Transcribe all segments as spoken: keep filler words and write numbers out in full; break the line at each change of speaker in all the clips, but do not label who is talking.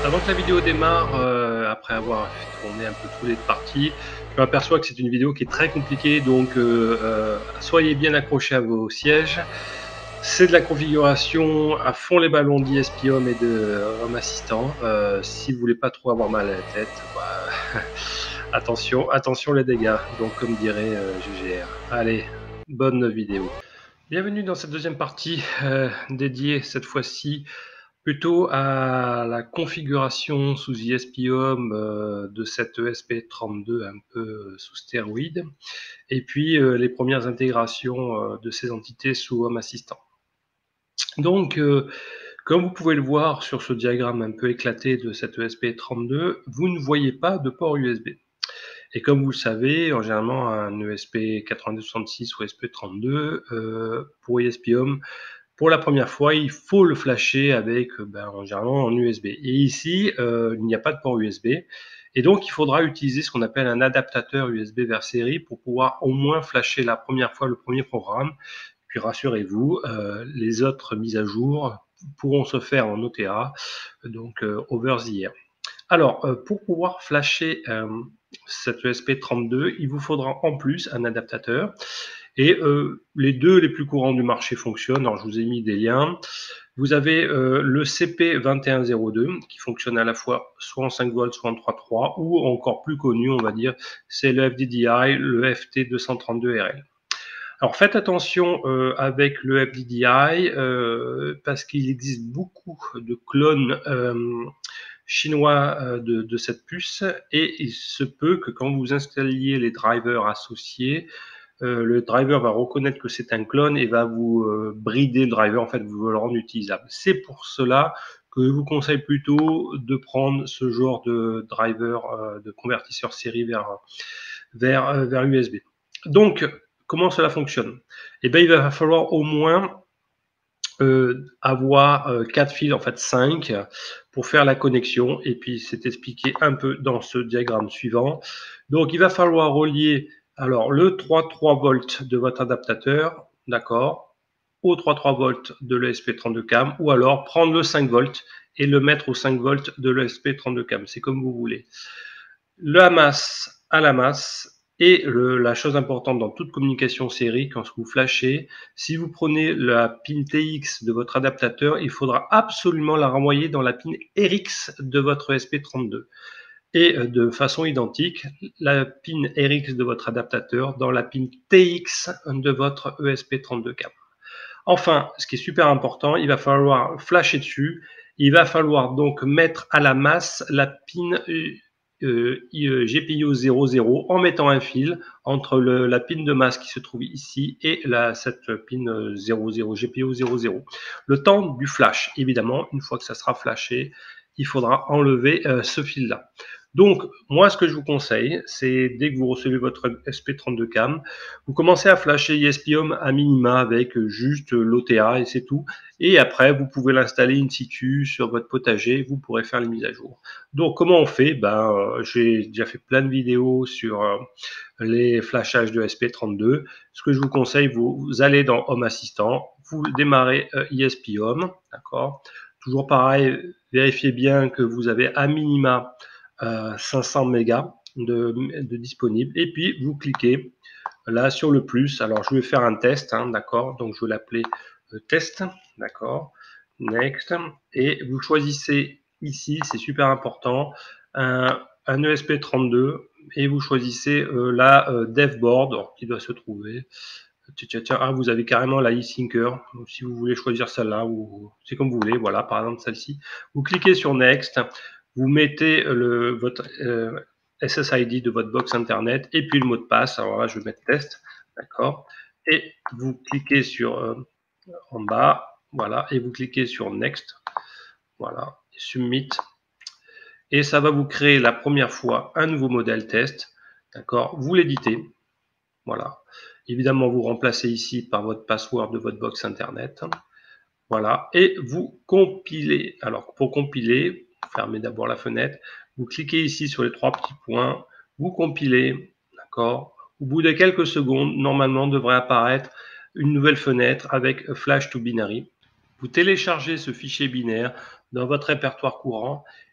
Avant que la vidéo démarre, euh, après avoir tourné un peu tous les parties, je m'aperçois que c'est une vidéo qui est très compliquée, donc euh, euh, soyez bien accrochés à vos sièges. C'est de la configuration à fond les ballons d'I S P Home et de Home Assistant. Euh, si vous voulez pas trop avoir mal à la tête, bah, attention, attention les dégâts. Donc comme dirait euh, G G R. Allez, bonne vidéo. Bienvenue dans cette deuxième partie euh, dédiée cette fois-ci plutôt à la configuration sous I S P Home euh, de cette E S P trente-deux un peu sous stéroïde, et puis euh, les premières intégrations euh, de ces entités sous Home Assistant. Donc, euh, comme vous pouvez le voir sur ce diagramme un peu éclaté de cette E S P trente-deux, vous ne voyez pas de port U S B. Et comme vous le savez, en généralement un E S P quatre-vingt-deux soixante-six ou E S P trente-deux, euh, pour I S P Home, pour la première fois, il faut le flasher avec, ben, généralement en U S B. Et ici, euh, il n'y a pas de port U S B. Et donc, il faudra utiliser ce qu'on appelle un adaptateur U S B vers série pour pouvoir au moins flasher la première fois le premier programme. Puis rassurez-vous, euh, les autres mises à jour pourront se faire en O T A, donc euh, over the air. Alors, euh, pour pouvoir flasher euh, cette E S P trente-deux, il vous faudra en plus un adaptateur. Et euh, les deux les plus courants du marché fonctionnent. Alors, je vous ai mis des liens. Vous avez euh, le C P vingt et un zéro deux qui fonctionne à la fois soit en cinq volts, soit en trois virgule trois, ou encore plus connu, on va dire, c'est le F D D I, le F T deux cent trente-deux R L. Alors, faites attention euh, avec le F D D I euh, parce qu'il existe beaucoup de clones euh, chinois euh, de, de cette puce, et il se peut que quand vous installiez les drivers associés, euh, le driver va reconnaître que c'est un clone et va vous euh, brider le driver, en fait, vous le rendre utilisable. C'est pour cela que je vous conseille plutôt de prendre ce genre de driver, euh, de convertisseur série vers, vers, euh, vers U S B. Donc, comment cela fonctionne? Eh bien, il va falloir au moins euh, avoir euh, quatre fils, en fait cinq, pour faire la connexion. Et puis, c'est expliqué un peu dans ce diagramme suivant. Donc, il va falloir relier alors le trois virgule trois volts de votre adaptateur, d'accord, au trois virgule trois volts de l'E S P trente-deux cam, ou alors prendre le cinq volts et le mettre au cinq volts de l'E S P trente-deux cam. C'est comme vous voulez. Le masse à la masse. Et le, la chose importante dans toute communication série, quand vous flashez, si vous prenez la pin T X de votre adaptateur, il faudra absolument la renvoyer dans la pin R X de votre E S P trente-deux. Et de façon identique, la pin R X de votre adaptateur dans la pin T X de votre E S P trente-deux cam. Enfin, ce qui est super important, il va falloir flasher dessus. Il va falloir donc mettre à la masse la pin euh, G P I O zéro zéro en mettant un fil entre le, la pin de masse qui se trouve ici et la, cette pin zéro zéro, G P I O zéro zéro. Le temps du flash, évidemment, une fois que ça sera flashé, il faudra enlever euh, ce fil-là. Donc, moi, ce que je vous conseille, c'est dès que vous recevez votre E S P trente-deux cam, vous commencez à flasher I S P Home à minima avec juste l'O T A et c'est tout. Et après, vous pouvez l'installer in situ sur votre potager, vous pourrez faire les mises à jour. Donc, comment on fait? Ben, euh, j'ai déjà fait plein de vidéos sur euh, les flashages de E S P trente-deux. Ce que je vous conseille, vous, vous allez dans Home Assistant, vous démarrez euh, I S P Home, d'accord? Toujours pareil, vérifiez bien que vous avez à minima euh, cinq cents mégas de, de disponible. Et puis, vous cliquez là sur le plus. Alors, je vais faire un test, hein, d'accord? Donc, je vais l'appeler euh, test, d'accord? Next. Et vous choisissez ici, c'est super important, un, un E S P trente-deux et vous choisissez euh, la euh, devboard qui doit se trouver. Tiens, tiens, ah, vous avez carrément la eSyncer. Donc, si vous voulez choisir celle-là, ou c'est comme vous voulez. Voilà, par exemple celle-ci. Vous cliquez sur Next. Vous mettez le, votre euh, S S I D de votre box internet et puis le mot de passe. Alors là, je vais mettre test, d'accord. Et vous cliquez sur euh, en bas, voilà, et vous cliquez sur Next, voilà, et Submit. Et ça va vous créer la première fois un nouveau modèle test, d'accord. Vous l'éditez, voilà. Évidemment, vous remplacez ici par votre password de votre box internet, voilà, et vous compilez. Alors, pour compiler, fermez d'abord la fenêtre. Vous cliquez ici sur les trois petits points. Vous compilez, d'accord. Au bout de quelques secondes, normalement, devrait apparaître une nouvelle fenêtre avec Flash to Binary. Vous téléchargez ce fichier binaire dans votre répertoire courant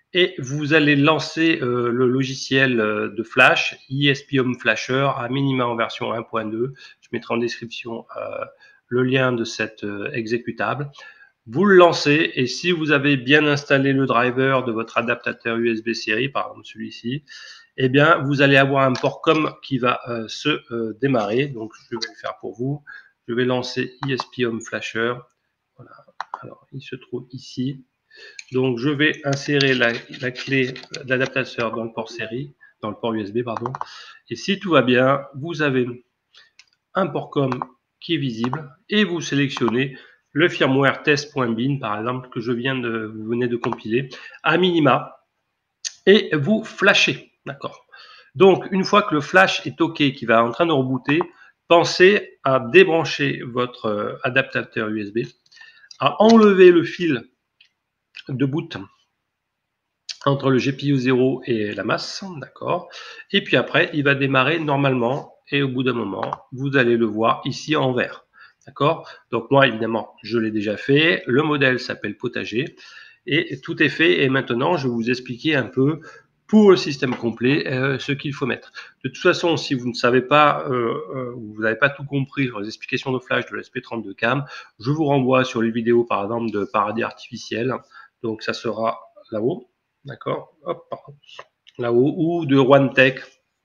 et vous allez lancer euh, le logiciel euh, de Flash, ESP-Home Flasher, à minima en version un point deux. Je mettrai en description euh, le lien de cet euh, exécutable. Vous le lancez et si vous avez bien installé le driver de votre adaptateur U S B série, par exemple celui-ci, eh bien, vous allez avoir un port COM qui va euh, se euh, démarrer. Donc, je vais le faire pour vous. Je vais lancer ESP-Home Flasher. Voilà. Alors, il se trouve ici. Donc, je vais insérer la, la clé d'adaptateur dans le port série, dans le port U S B, pardon. Et si tout va bien, vous avez un port COM qui est visible et vous sélectionnez le firmware test.bin, par exemple, que je viens de, vous venez de compiler, à minima, et vous flashez. D'accord. Donc, une fois que le flash est OK, qui va en train de rebooter, pensez à débrancher votre adaptateur U S B, à enlever le fil de boot entre le G P U zéro et la masse, d'accord. Et puis après, il va démarrer normalement et au bout d'un moment, vous allez le voir ici en vert, d'accord. Donc moi, évidemment, je l'ai déjà fait. Le modèle s'appelle Potager et tout est fait. Et maintenant, je vais vous expliquer un peu pour le système complet euh, ce qu'il faut mettre. De toute façon, si vous ne savez pas, euh, euh, vous n'avez pas tout compris sur les explications de flash de l'E S P trente-deux cam, je vous renvoie sur les vidéos, par exemple, de paradis artificiel. Donc ça sera là-haut. D'accord, là-haut, ou de OneTech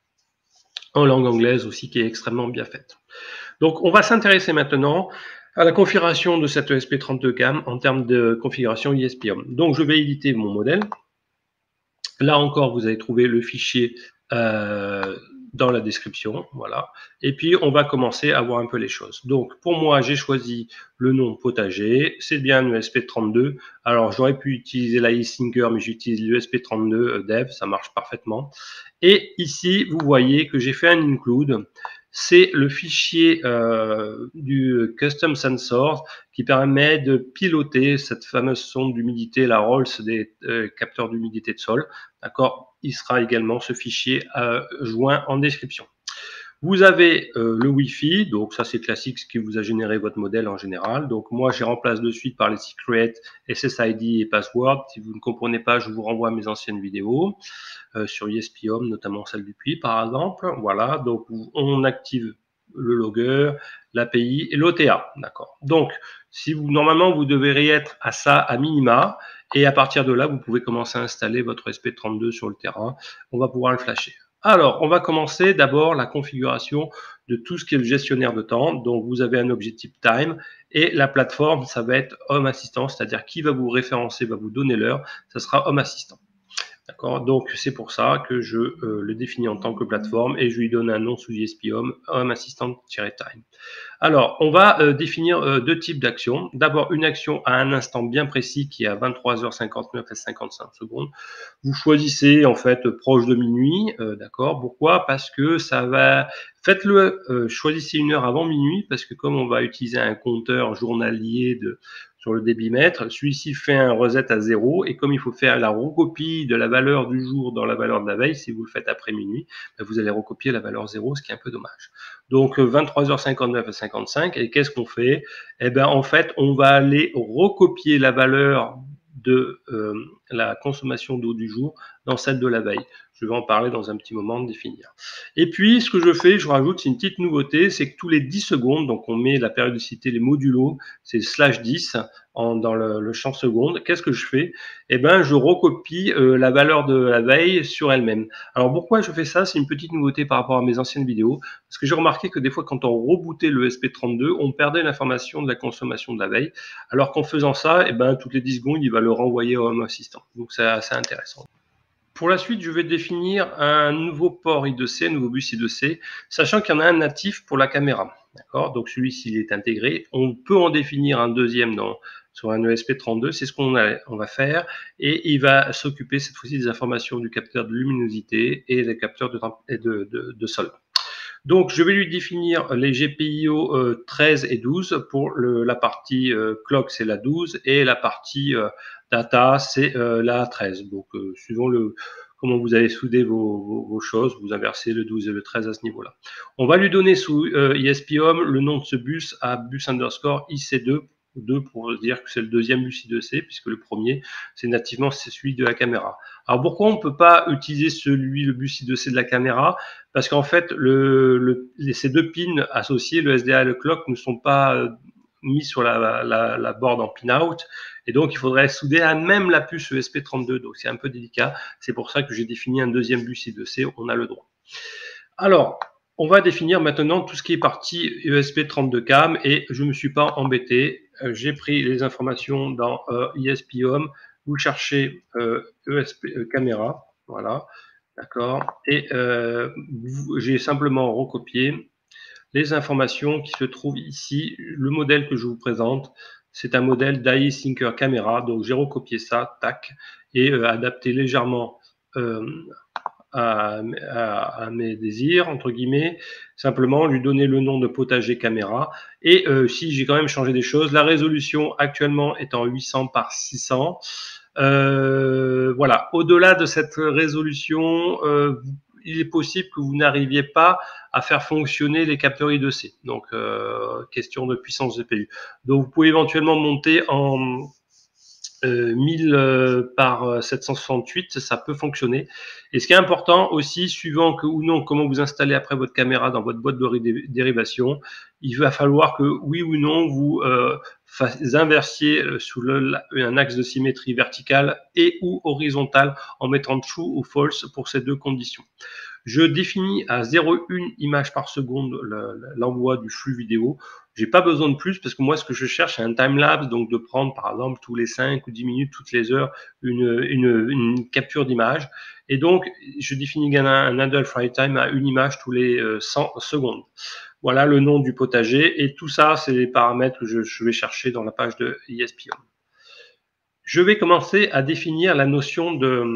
en langue anglaise aussi, qui est extrêmement bien faite. Donc, on va s'intéresser maintenant à la configuration de cette E S P trente-deux cam en termes de configuration ESP-Home. Donc, je vais éditer mon modèle. Là encore, vous allez trouver le fichier euh, dans la description, voilà. Et puis, on va commencer à voir un peu les choses. Donc, pour moi, j'ai choisi le nom Potager. C'est bien un E S P trente-deux. Alors, j'aurais pu utiliser la eSyncer, mais j'utilise l'U S P trente-deux Dev. Ça marche parfaitement. Et ici, vous voyez que j'ai fait un include. C'est le fichier euh, du Custom Sensor qui permet de piloter cette fameuse sonde d'humidité, la Rolls des euh, capteurs d'humidité de sol. D'accord. Il sera également ce fichier euh, joint en description. Vous avez euh, le Wi-Fi, donc ça c'est classique, ce qui vous a généré votre modèle en général. Donc moi j'ai remplacé de suite par les secrets, S S I D et password. Si vous ne comprenez pas, je vous renvoie à mes anciennes vidéos euh, sur ESP-Home, notamment celle du puits par exemple. Voilà, donc on active le logger, l'A P I et l'O T A. D'accord. Donc si vous normalement vous devriez être à ça à minima. Et à partir de là, vous pouvez commencer à installer votre E S P trente-deux sur le terrain. On va pouvoir le flasher. Alors, on va commencer d'abord la configuration de tout ce qui est le gestionnaire de temps. Donc, vous avez un objectif time et la plateforme, ça va être Home Assistant, c'est-à-dire qui va vous référencer, va vous donner l'heure, ça sera Home Assistant. D'accord. Donc, c'est pour ça que je euh, le définis en tant que plateforme et je lui donne un nom sous ESP-Home, Home Assistant-Time. Alors, on va euh, définir euh, deux types d'actions. D'abord, une action à un instant bien précis qui est à vingt-trois heures cinquante-neuf et cinquante-cinq secondes. Vous choisissez en fait proche de minuit, euh, d'accord. Pourquoi? Parce que ça va. Faites-le, euh, choisissez une heure avant minuit parce que comme on va utiliser un compteur journalier de sur le débitmètre, celui-ci fait un reset à zéro et comme il faut faire la recopie de la valeur du jour dans la valeur de la veille, si vous le faites après minuit, ben vous allez recopier la valeur zéro, ce qui est un peu dommage. Donc vingt-trois heures cinquante-neuf à cinquante-cinq, et qu'est-ce qu'on fait? Eh bien en fait, on va aller recopier la valeur de euh, la consommation d'eau du jour dans celle de la veille. Je vais en parler dans un petit moment de définir. Et puis, ce que je fais, je rajoute, c'est une petite nouveauté, c'est que tous les dix secondes, donc on met la périodicité, les modulos, c'est slash dix en, dans le, le champ seconde. Qu'est-ce que je fais? Eh ben, je recopie euh, la valeur de la veille sur elle-même. Alors, pourquoi je fais ça? C'est une petite nouveauté par rapport à mes anciennes vidéos, parce que j'ai remarqué que des fois, quand on rebootait le E S P trente-deux, on perdait l'information de la consommation de la veille, alors qu'en faisant ça, eh ben, toutes les dix secondes, il va le renvoyer au Home Assistant. Donc, c'est assez intéressant. Pour la suite, je vais définir un nouveau port I deux C, un nouveau bus I deux C, sachant qu'il y en a un natif pour la caméra. D'accord. Donc celui-ci il est intégré. On peut en définir un deuxième dans, sur un E S P trente-deux. C'est ce qu'on on va faire. Et il va s'occuper cette fois-ci des informations du capteur de luminosité et des capteurs de, de, de, de sol. Donc, je vais lui définir les G P I O euh, treize et douze. Pour le, la partie euh, clock, c'est la douze et la partie euh, data, c'est euh, la treize. Donc, euh, suivant le comment vous avez soudé vos, vos, vos choses, vous inversez le douze et le treize à ce niveau-là. On va lui donner sous euh, ESP-Home le nom de ce bus à bus underscore I C deux deux pour dire que c'est le deuxième U C deux C, puisque le premier, c'est nativement c'est celui de la caméra. Alors pourquoi on ne peut pas utiliser celui, le U C deux C de la caméra? Parce qu'en fait, le, le, les, ces deux pins associés, le S D A et le clock, ne sont pas mis sur la, la, la board en pin-out, et donc il faudrait souder à même la puce E S P trente-deux, donc c'est un peu délicat. C'est pour ça que j'ai défini un deuxième U C deux C, on a le droit. Alors, on va définir maintenant tout ce qui est partie E S P trente-deux cam, et je ne me suis pas embêté. J'ai pris les informations dans euh, E S P Home, vous cherchez euh, E S P euh, caméra, voilà, d'accord, et euh, j'ai simplement recopié les informations qui se trouvent ici. Le modèle que je vous présente, c'est un modèle d'A I Thinker Camera, donc j'ai recopié ça, tac, et euh, adapté légèrement euh, À, à, à mes désirs, entre guillemets, simplement lui donner le nom de potager caméra. Et euh, si j'ai quand même changé des choses, la résolution actuellement est en huit cents par six cents. Euh, voilà, au-delà de cette résolution, euh, il est possible que vous n'arriviez pas à faire fonctionner les capteurs I deux C. Donc, euh, question de puissance de G P U. Donc, vous pouvez éventuellement monter en Euh, mille euh, par sept cent soixante-huit, ça peut fonctionner. Et ce qui est important aussi, suivant que ou non comment vous installez après votre caméra dans votre boîte de dérivation, il va falloir que oui ou non vous euh, inversiez sous le, un axe de symétrie verticale et ou horizontale en mettant true ou false pour ces deux conditions. Je définis à zéro virgule un images par seconde l'envoi du flux vidéo. J'ai pas besoin de plus parce que moi, ce que je cherche, c'est un time-lapse, donc de prendre, par exemple, tous les cinq ou dix minutes, toutes les heures, une, une, une capture d'image. Et donc, je définis également un idle flight time à une image tous les cent secondes. Voilà le nom du potager. Et tout ça, c'est les paramètres que je, je vais chercher dans la page de E S P Home. Je vais commencer à définir la notion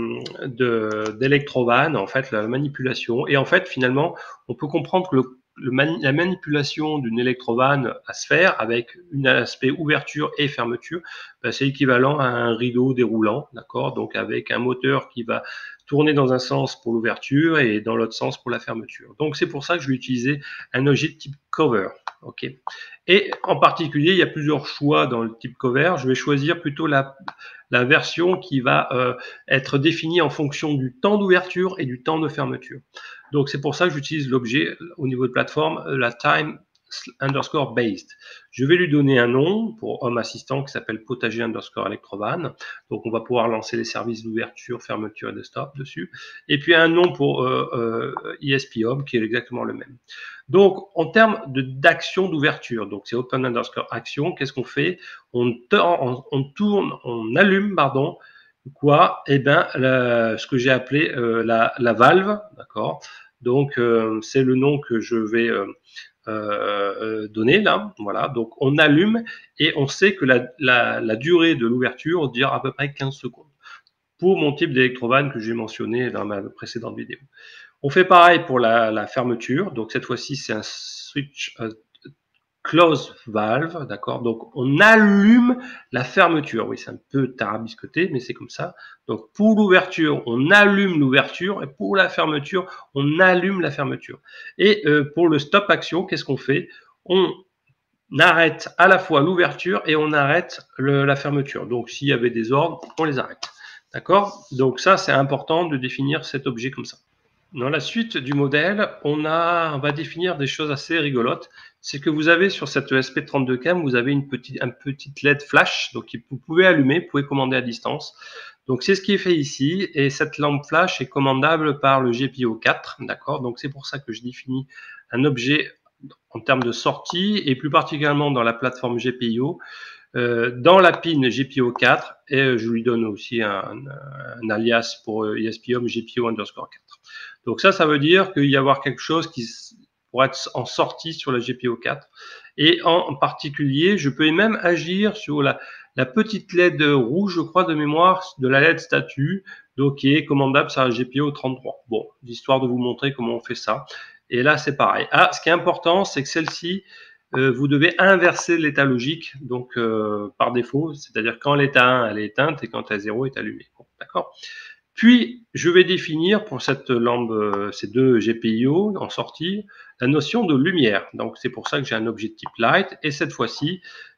de d'électrovanne, en fait, la manipulation. Et en fait, finalement, on peut comprendre que le, le mani la manipulation d'une électrovanne à sphère avec un aspect ouverture et fermeture, ben, c'est équivalent à un rideau déroulant, d'accord? Donc avec un moteur qui va tourner dans un sens pour l'ouverture et dans l'autre sens pour la fermeture. Donc c'est pour ça que je vais utiliser un objet de type cover. Ok. Et en particulier, il y a plusieurs choix dans le type cover. Je vais choisir plutôt la, la version qui va euh, être définie en fonction du temps d'ouverture et du temps de fermeture. Donc c'est pour ça que j'utilise l'objet au niveau de plateforme, la time underscore based. Je vais lui donner un nom pour Home Assistant qui s'appelle potager underscore electrovanne. Donc on va pouvoir lancer les services d'ouverture, fermeture et de stop dessus. Et puis un nom pour euh, euh, E S P Home qui est exactement le même. Donc en termes d'action d'ouverture, donc c'est open underscore action, qu'est-ce qu'on fait? on, on, on tourne, on allume, pardon, quoi? Eh bien, ce que j'ai appelé euh, la, la valve, d'accord? Donc euh, c'est le nom que je vais euh, euh, donner là, voilà. Donc on allume et on sait que la, la, la durée de l'ouverture dure à peu près quinze secondes pour mon type d'électrovanne que j'ai mentionné dans ma précédente vidéo. On fait pareil pour la, la fermeture. Donc cette fois-ci, c'est un switch euh, close valve, d'accord. Donc on allume la fermeture. Oui, c'est un peu tarabiscoté, mais c'est comme ça. Donc pour l'ouverture, on allume l'ouverture, et pour la fermeture, on allume la fermeture. Et euh, pour le stop action, qu'est-ce qu'on fait? On arrête à la fois l'ouverture et on arrête le, la fermeture. Donc s'il y avait des ordres, on les arrête. D'accord? Donc ça, c'est important de définir cet objet comme ça. Dans la suite du modèle, on, a, on va définir des choses assez rigolotes. C'est que vous avez sur cette E S P trente-deux cam, vous avez une petite, un petit L E D flash, donc vous pouvez allumer, vous pouvez commander à distance. Donc c'est ce qui est fait ici, et cette lampe flash est commandable par le G P I O quatre, d'accord. Donc c'est pour ça que je définis un objet en termes de sortie, et plus particulièrement dans la plateforme G P I O, euh, dans la pin G P I O quatre, et je lui donne aussi un, un, un alias pour E S P Home G P I O underscore quatre. Donc ça, ça veut dire qu'il y a avoir quelque chose qui pourrait être en sortie sur la G P I O quatre. Et en particulier, je peux même agir sur la, la petite L E D rouge, je crois, de mémoire, de la L E D statut, donc qui est commandable sur la G P I O trente-trois. Bon, histoire de vous montrer comment on fait ça. Et là, c'est pareil. Ah, ce qui est important, c'est que celle-ci, euh, vous devez inverser l'état logique, donc euh, par défaut, c'est-à-dire quand l'état un, elle est éteinte, et quand l'état zéro est allumé. Bon, d'accord ? Puis, je vais définir pour cette lampe, euh, ces deux G P I O en sortie, la notion de lumière. Donc, c'est pour ça que j'ai un objet de type light. Et cette fois-ci,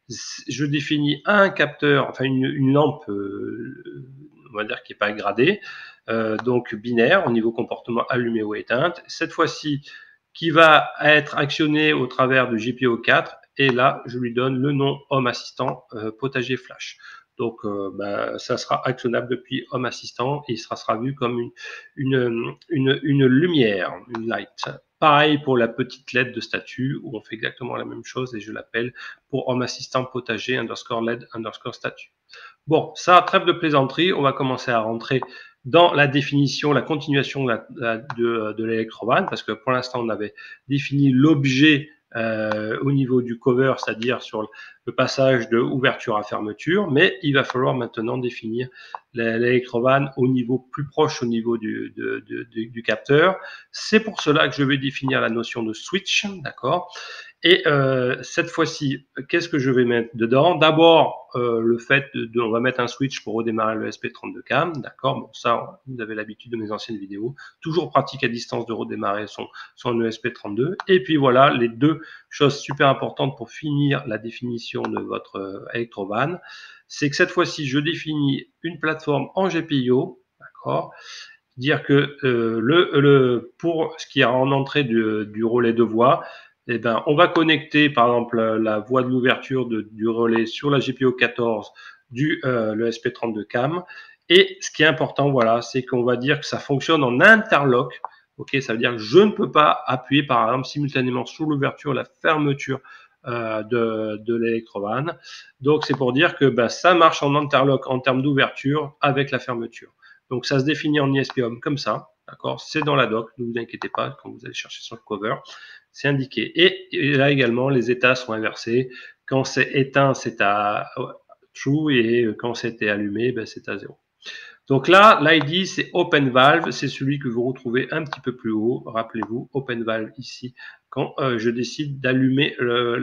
je définis un capteur, enfin une, une lampe, euh, on va dire qui n'est pas gradée, euh, donc binaire au niveau comportement allumé ou éteinte. Cette fois-ci, qui va être actionné au travers de G P I O quatre, et là, je lui donne le nom Home Assistant euh, Potager Flash. Donc, euh, ben, ça sera actionnable depuis Home Assistant et il sera, sera vu comme une, une, une, une lumière, une light. Pareil pour la petite L E D de statut où on fait exactement la même chose et je l'appelle pour Home Assistant Potager underscore L E D underscore statut. Bon, ça, trêve de plaisanterie, on va commencer à rentrer dans la définition, la continuation de, la, de, de l'électrovan, parce que pour l'instant, on avait défini l'objet euh, au niveau du cover, c'est-à-dire sur le passage de ouverture à fermeture, mais il va falloir maintenant définir l'électrovan au niveau plus proche au niveau du, de, de, de, du capteur. C'est pour cela que je vais définir la notion de switch, d'accord ? Et euh, cette fois-ci, qu'est-ce que je vais mettre dedans? D'abord, euh, le fait de, de, on va mettre un switch pour redémarrer le E S P trente-deux cam, d'accord? Bon, ça, vous avez l'habitude de mes anciennes vidéos. Toujours pratique à distance de redémarrer son, son E S P trente-deux. Et puis voilà, les deux choses super importantes pour finir la définition de votre euh, Electrovan, c'est que cette fois-ci, je définis une plateforme en G P I O, d'accord? Dire que euh, le, le, pour ce qui est en entrée du, du relais de voix, eh ben, on va connecter par exemple la, la voie de l'ouverture du relais sur la G P I O quatorze du euh, le E S P trente-deux cam. Et ce qui est important, voilà, c'est qu'on va dire que ça fonctionne en interlock. Ok, ça veut dire que je ne peux pas appuyer par exemple simultanément sur l'ouverture et la fermeture euh, de, de l'électrovan. Donc c'est pour dire que ben, ça marche en interlock en termes d'ouverture avec la fermeture. Donc ça se définit en I S P Home comme ça, d'accord? C'est dans la doc, ne vous inquiétez pas quand vous allez chercher sur le cover, c'est indiqué. Et, et là également, les états sont inversés. Quand c'est éteint, c'est à true et quand c'est allumé, ben, c'est à zéro. Donc là, l'I D, c'est Open Valve, c'est celui que vous retrouvez un petit peu plus haut. Rappelez-vous, Open Valve ici, quand euh, je décide d'allumer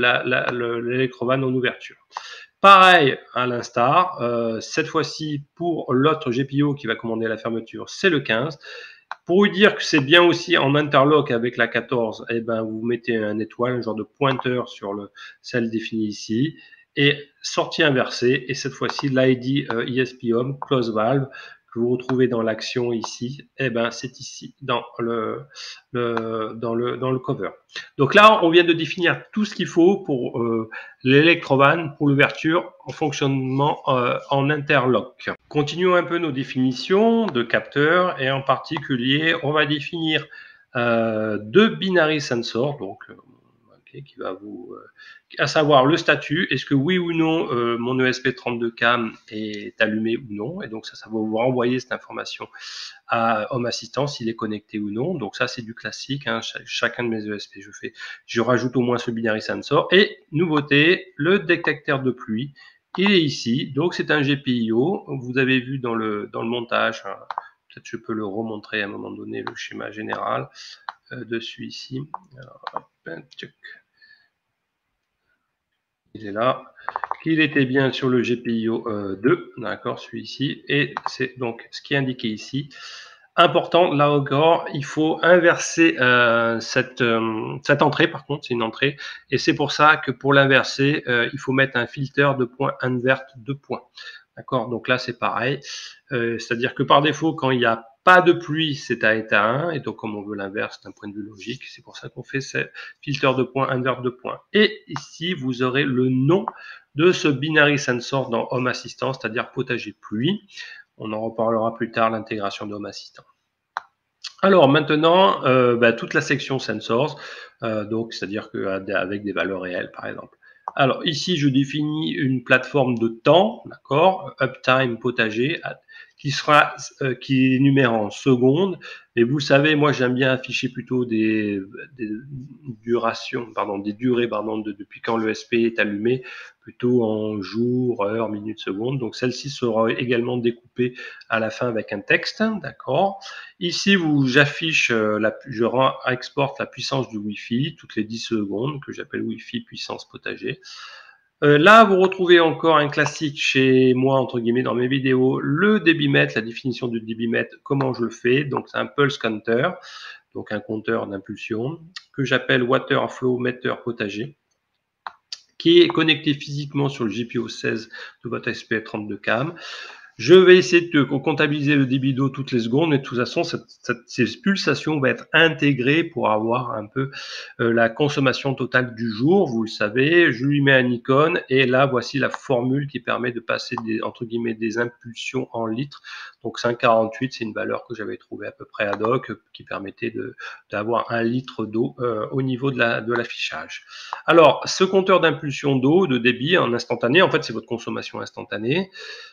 l'électrovan en ouverture. Pareil à l'instar, euh, cette fois-ci pour l'autre G P I O qui va commander la fermeture, c'est le quinze. Pour vous dire que c'est bien aussi en interlock avec la quatorze, eh ben, vous mettez un étoile, un genre de pointeur sur le, celle définie ici, et sortie inversée, et cette fois-ci l'I D euh, I S P Home Close Valve, que vous retrouvez dans l'action ici, eh ben, c'est ici, dans le, le, dans, le, dans le cover. Donc là, on vient de définir tout ce qu'il faut pour euh, l'électrovan, pour l'ouverture en fonctionnement euh, en interlock. Continuons un peu nos définitions de capteurs, et en particulier, on va définir euh, deux binary sensors, donc okay, qui va vous, euh, à savoir le statut, est-ce que oui ou non euh, mon E S P trente-deux cam est allumé ou non, et donc ça, ça va vous renvoyer cette information à Home Assistant s'il est connecté ou non. Donc ça, c'est du classique, hein, ch chacun de mes E S P, je fais, je rajoute au moins ce binary sensor. Et nouveauté, le détecteur de pluie, il est ici, donc c'est un G P I O. Vous avez vu dans le, dans le montage, hein, peut-être je peux le remontrer à un moment donné, le schéma général euh, dessus ici. Alors, hop, tchouk. Il est là, qu'il était bien sur le G P I O euh, deux, d'accord, celui-ci, et c'est donc ce qui est indiqué ici. Important, là encore, il faut inverser euh, cette, euh, cette entrée, par contre, c'est une entrée, et c'est pour ça que pour l'inverser, euh, il faut mettre un filter de point invert de points. D'accord, donc là c'est pareil, euh, c'est-à-dire que par défaut, quand il n'y a pas de pluie, c'est à état un, et donc comme on veut l'inverse d'un point de vue logique, c'est pour ça qu'on fait ce filter de point invert de points. Et ici, vous aurez le nom de ce binary sensor dans Home Assistant, c'est-à-dire potager pluie. On en reparlera plus tard, l'intégration de Home Assistant. Alors maintenant, euh, bah, toute la section sensors, euh, donc c'est-à-dire qu'avec des valeurs réelles, par exemple. Alors ici, je définis une plateforme de temps, d'accord, uptime potager, qui sera euh, qui est numérée en secondes. Et vous savez, moi j'aime bien afficher plutôt des, des durations, pardon, des durées, pardon, de, depuis quand le E S P est allumé, plutôt en jours, heures, minutes, secondes. Donc celle-ci sera également découpée à la fin avec un texte, d'accord. Ici, vous j'affiche, euh, la, je rends, exporte la puissance du Wi-Fi toutes les dix secondes, que j'appelle Wi-Fi puissance potager. Euh, là, vous retrouvez encore un classique chez moi, entre guillemets, dans mes vidéos, le débitmètre, la définition du débitmètre, comment je le fais. Donc, c'est un pulse counter, donc un compteur d'impulsion, que j'appelle water flow meter potager, qui est connecté physiquement sur le G P I O seize de votre E S P trente-deux cam. Je vais essayer de comptabiliser le débit d'eau toutes les secondes, mais de toute façon, cette, cette, ces pulsations vont être intégrées pour avoir un peu euh, la consommation totale du jour. Vous le savez, je lui mets un icône et là, voici la formule qui permet de passer des, entre guillemets, des impulsions en litres. Donc cinq virgule quarante-huit, c'est une valeur que j'avais trouvée à peu près ad hoc qui permettait d'avoir un litre d'eau euh, au niveau de la de l'affichage. Alors, ce compteur d'impulsion d'eau, de débit en instantané, en fait, c'est votre consommation instantanée.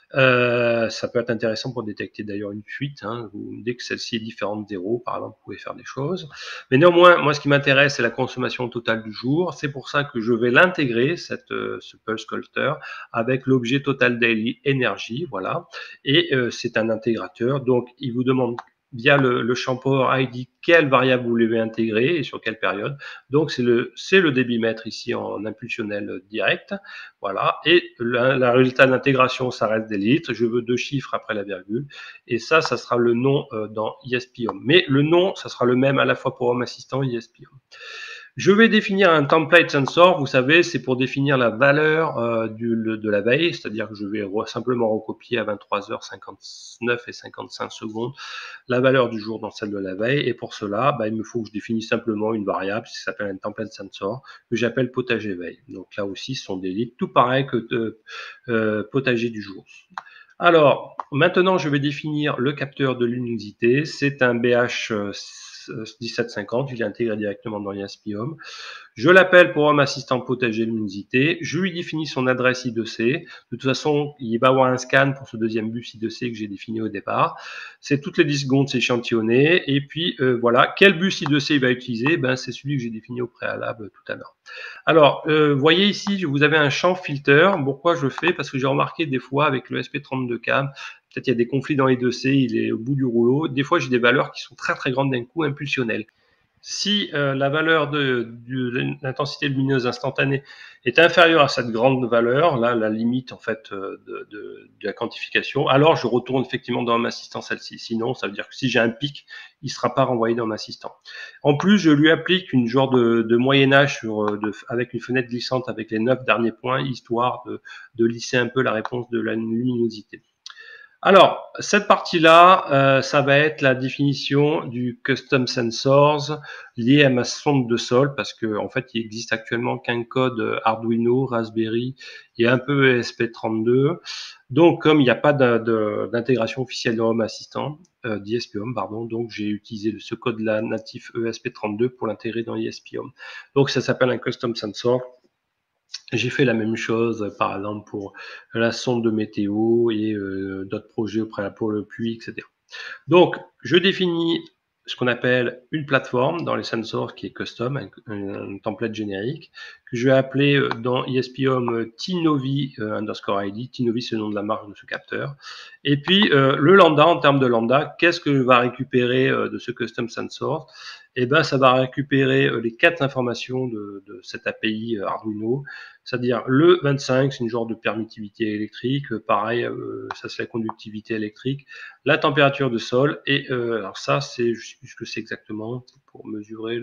Euh, ça peut être intéressant pour détecter d'ailleurs une fuite. Hein. Vous, dès que celle-ci est différente de zéro, par exemple, vous pouvez faire des choses. Mais néanmoins, moi, ce qui m'intéresse, c'est la consommation totale du jour. C'est pour ça que je vais l'intégrer, cette, euh, ce Pulse Coulter, avec l'objet Total Daily Energy. Voilà. Et euh, c'est un intégrateur. Donc, il vous demande via le, le champ Power I D quelle variable vous voulez intégrer et sur quelle période. Donc, c'est le, c'est le débitmètre ici en impulsionnel direct. Voilà. Et le, le résultat d'intégration, ça reste des litres. Je veux deux chiffres après la virgule. Et ça, ça sera le nom euh, dans E S P Home. Mais le nom, ça sera le même à la fois pour Home Assistant et E S P Home. Je vais définir un template sensor, vous savez, c'est pour définir la valeur euh, du, le, de la veille, c'est-à-dire que je vais re, simplement recopier à vingt-trois heures cinquante-neuf et cinquante-cinq secondes la valeur du jour dans celle de la veille, et pour cela, bah, il me faut que je définisse simplement une variable qui s'appelle un template sensor, que j'appelle potager veille. Donc là aussi, ce sont des litres, tout pareil que de, euh, potager du jour. Alors, maintenant, je vais définir le capteur de luminosité, c'est un B H dix-sept cinquante, il est intégré directement dans E S P Home. Je l'appelle pour Home Assistant potager luminosité. Je lui définis son adresse I deux C. De toute façon, il va y avoir un scan pour ce deuxième bus I deux C que j'ai défini au départ. C'est toutes les dix secondes, c'est échantillonné. Et puis, euh, voilà. Quel bus I deux C il va utiliser? Ben, c'est celui que j'ai défini au préalable tout à l'heure. Alors, euh, voyez ici, vous avez un champ filter. Pourquoi je fais? Parce que j'ai remarqué des fois avec le E S P trente-deux cam, peut-être il y a des conflits dans les deux C, il est au bout du rouleau. Des fois, j'ai des valeurs qui sont très très grandes d'un coup, impulsionnelles. Si euh, la valeur de, de l'intensité lumineuse instantanée est inférieure à cette grande valeur, là, la limite en fait de, de, de la quantification, alors je retourne effectivement dans ma assistant celle-ci. Sinon, ça veut dire que si j'ai un pic, il ne sera pas renvoyé dans ma assistant. En plus, je lui applique une genre de, de moyen-âge sur, de, avec une fenêtre glissante avec les neuf derniers points, histoire de, de lisser un peu la réponse de la luminosité. Alors, cette partie-là, euh, ça va être la définition du Custom Sensors lié à ma sonde de sol, parce que en fait, il existe actuellement qu'un code Arduino, Raspberry et un peu E S P trente-deux. Donc, comme il n'y a pas d'intégration officielle de Home Assistant, euh, d'E S P Home, pardon, donc j'ai utilisé ce code-là natif E S P trente-deux pour l'intégrer dans E S P Home. Donc, ça s'appelle un Custom Sensor. J'ai fait la même chose, par exemple, pour la sonde de météo et euh, d'autres projets pour le pluie, et cetera. Donc, je définis ce qu'on appelle une plateforme dans les sensors qui est custom, un, un, un template générique, que je vais appeler dans E S P Home Tinovi euh, underscore I D. Tinovi, c'est le nom de la marque de ce capteur. Et puis, euh, le lambda, en termes de lambda, qu'est-ce que va récupérer euh, de ce custom sensor? Eh ben, ça va récupérer euh, les quatre informations de, de cette A P I euh, Arduino, c'est-à-dire le vingt-cinq, c'est une genre de permittivité électrique, euh, pareil, euh, ça c'est la conductivité électrique, la température de sol, et euh, alors ça, c'est, je sais plus ce que c'est exactement, pour mesurer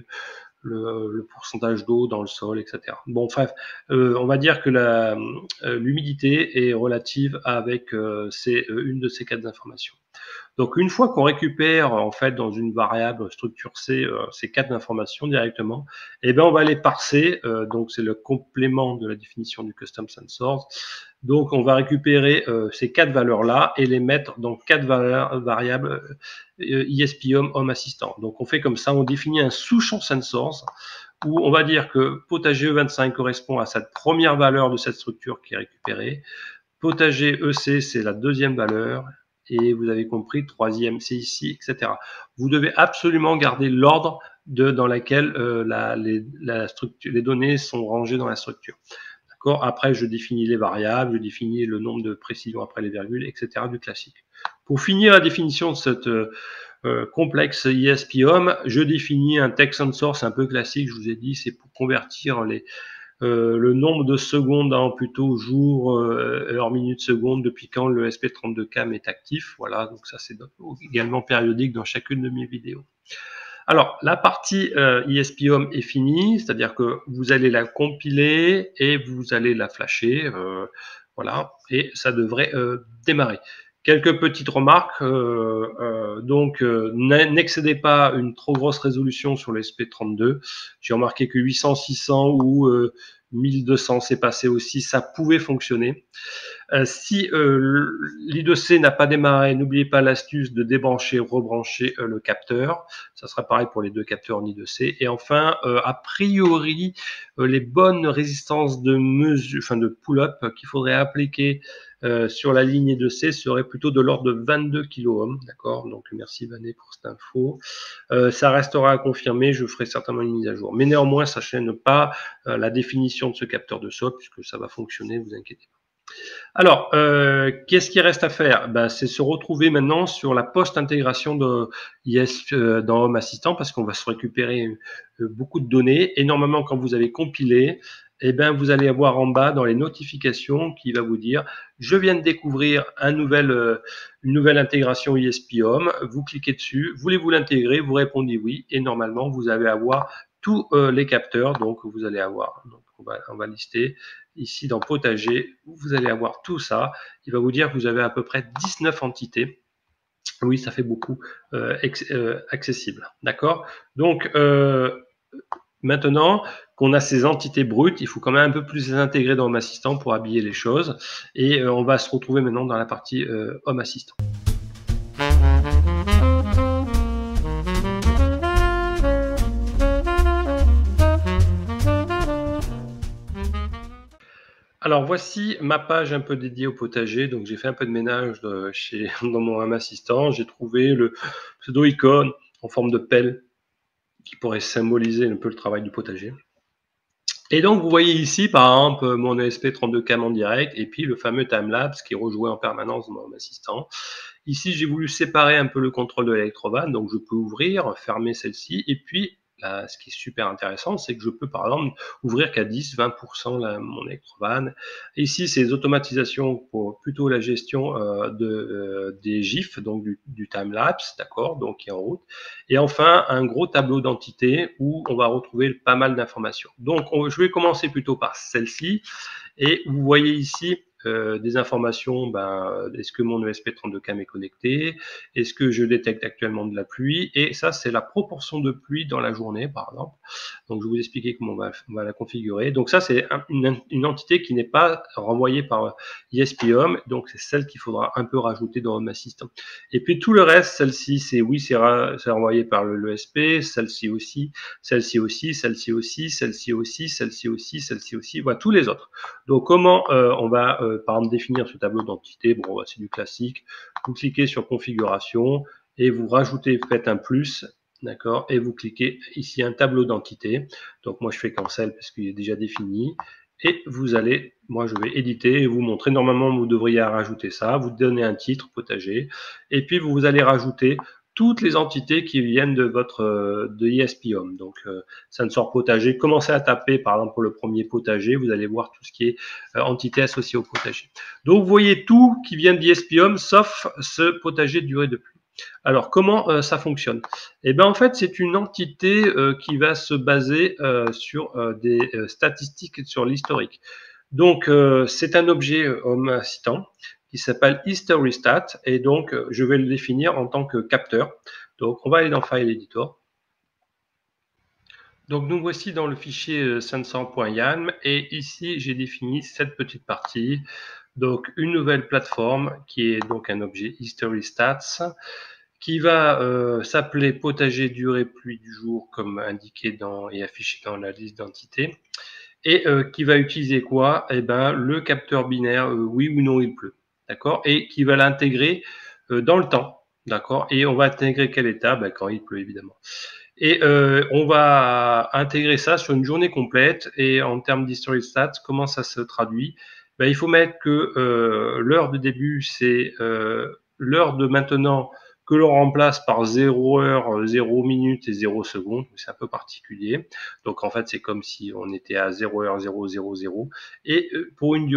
le, le pourcentage d'eau dans le sol, et cetera. Bon, bref, euh, on va dire que la, euh, l'humidité est relative avec euh, ces, euh, une de ces quatre informations. Donc, une fois qu'on récupère en fait dans une variable structure C euh, ces quatre informations directement, eh ben on va les parser. Euh, donc, c'est le complément de la définition du custom sensor. Donc, on va récupérer euh, ces quatre valeurs-là et les mettre dans quatre valeurs, variables euh, E S P Home Home Assistant. Donc, on fait comme ça, on définit un sous-champ sensors où on va dire que potager E vingt-cinq correspond à cette première valeur de cette structure qui est récupérée. Potager E C, c'est la deuxième valeur. Et vous avez compris, troisième, c'est ici, et cetera. Vous devez absolument garder l'ordre de dans laquelle euh, la, les, la structure, les données sont rangées dans la structure. D'accord. Après, je définis les variables, je définis le nombre de précisions après les virgules, et cetera. Du classique. Pour finir la définition de cette euh, complexe E S P Home, je définis un text sensor, c'est un peu classique, je vous ai dit, c'est pour convertir les Euh, le nombre de secondes en plutôt jour, euh, heure, minute, seconde, depuis quand le E S P trente-deux cam est actif. Voilà, donc ça c'est également périodique dans chacune de mes vidéos. Alors, la partie euh, ESP-Home est finie, c'est-à-dire que vous allez la compiler et vous allez la flasher, euh, voilà, et ça devrait euh, démarrer. Quelques petites remarques, euh, euh, donc euh, n'excédez pas une trop grosse résolution sur le S P trente-deux. J'ai remarqué que huit cents, six cents ou euh, mille deux cents s'est passé aussi, ça pouvait fonctionner. Euh, si euh, l'I deux C n'a pas démarré, n'oubliez pas l'astuce de débrancher, rebrancher euh, le capteur. Ça sera pareil pour les deux capteurs en I deux C. Et enfin, euh, a priori, euh, les bonnes résistances de mesure, enfin de pull-up qu'il faudrait appliquer euh, sur la ligne I deux C seraient plutôt de l'ordre de vingt-deux kiloohms. D'accord. Donc merci Vané pour cette info. Euh, ça restera à confirmer. Je ferai certainement une mise à jour. Mais néanmoins, sachez ne pas euh, la définition de ce capteur de S O C puisque ça va fonctionner. Vous inquiétez pas. Alors, euh, qu'est-ce qui reste à faire? Ben, c'est se retrouver maintenant sur la post-intégration de I S euh, dans Home Assistant parce qu'on va se récupérer euh, beaucoup de données. Et normalement, quand vous avez compilé, eh ben, vous allez avoir en bas dans les notifications qui va vous dire « Je viens de découvrir un nouvel, euh, une nouvelle intégration I S P Home ». Vous cliquez dessus, voulez-vous l'intégrer? Vous répondez « Oui » et normalement, vous allez avoir tous euh, les capteurs. Donc, vous allez avoir, donc on va, on va lister ici dans potager, vous allez avoir tout ça. Il va vous dire que vous avez à peu près dix-neuf entités. Oui, ça fait beaucoup euh, euh, accessible. D'accord. Donc, euh, maintenant qu'on a ces entités brutes, il faut quand même un peu plus les intégrer dans Home Assistant pour habiller les choses. Et euh, on va se retrouver maintenant dans la partie euh, Home Assistant. Alors voici ma page un peu dédiée au potager. Donc j'ai fait un peu de ménage de chez, dans mon Home Assistant. J'ai trouvé le pseudo-icône en forme de pelle qui pourrait symboliser un peu le travail du potager. Et donc vous voyez ici par exemple mon E S P trente-deux cam en direct et puis le fameux timelapse qui est rejoué en permanence dans mon Home Assistant. Ici j'ai voulu séparer un peu le contrôle de l'électrovanne, donc je peux ouvrir, fermer celle-ci et puis là, ce qui est super intéressant, c'est que je peux par exemple ouvrir qu'à dix à vingt pour cent la, mon électrovanne. Ici, c'est les automatisations pour plutôt la gestion euh, de, euh, des GIFs, donc du, du timelapse, d'accord, donc qui est en route. Et enfin, un gros tableau d'entités où on va retrouver pas mal d'informations. Donc, on, je vais commencer plutôt par celle-ci. Et vous voyez ici euh, des informations, ben, est-ce que mon E S P trente-deux cam est connecté? Est-ce que je détecte actuellement de la pluie? Et ça, c'est la proportion de pluie dans la journée, par exemple. Donc, je vais vous expliquer comment on va, on va la configurer. Donc, ça, c'est un, une, une entité qui n'est pas renvoyée par I S P Home. Donc, c'est celle qu'il faudra un peu rajouter dans Home Assistant. Et puis, tout le reste, celle-ci, c'est oui, c'est renvoyé par le, l'E S P, celle-ci aussi, celle-ci aussi, celle-ci aussi, celle-ci aussi, celle-ci aussi, celle-ci aussi, voilà, tous les autres. Donc, comment euh, on va, euh, par exemple, définir ce tableau d'entité? Bon, bah, c'est du classique. Vous cliquez sur configuration et vous rajoutez, faites un plus, d'accord, et vous cliquez ici un tableau d'entité. Donc, moi, je fais cancel parce qu'il est déjà défini. Et vous allez, moi, je vais éditer et vous montrer. Normalement, vous devriez rajouter ça. Vous donnez un titre, potager. Et puis, vous allez rajouter toutes les entités qui viennent de votre de I S P Home. Donc, euh, ça ne sort potager. Commencez à taper, par exemple, pour le premier potager. Vous allez voir tout ce qui est euh, entité associée au potager. Donc, vous voyez tout qui vient d'I S P Home, sauf ce potager de durée de pluie. Alors, comment euh, ça fonctionne? Eh bien, en fait, c'est une entité euh, qui va se baser euh, sur euh, des euh, statistiques sur l'historique. Donc, euh, c'est un objet Home Assistant qui s'appelle HistoryStat et donc euh, je vais le définir en tant que capteur. Donc, on va aller dans File Editor. Donc, nous voici dans le fichier sensor.yam et ici, j'ai défini cette petite partie. Donc, une nouvelle plateforme qui est donc un objet HistoryStats qui va euh, s'appeler potager durée pluie du jour comme indiqué dans et affiché dans la liste d'entités et euh, qui va utiliser quoi? Eh ben, le capteur binaire euh, oui ou non il pleut, d'accord, et qui va l'intégrer euh, dans le temps, d'accord, et on va intégrer quel état? Ben, quand il pleut évidemment. Et euh, on va intégrer ça sur une journée complète. Et en termes d'history stats, comment ça se traduit? Ben, il faut mettre que euh, l'heure de début, c'est euh, l'heure de maintenant que l'on remplace par zéro heure, zéro minute et zéro seconde. C'est un peu particulier. Donc en fait, c'est comme si on était à zéro heure, zéro zéro zéro. Et pour une durée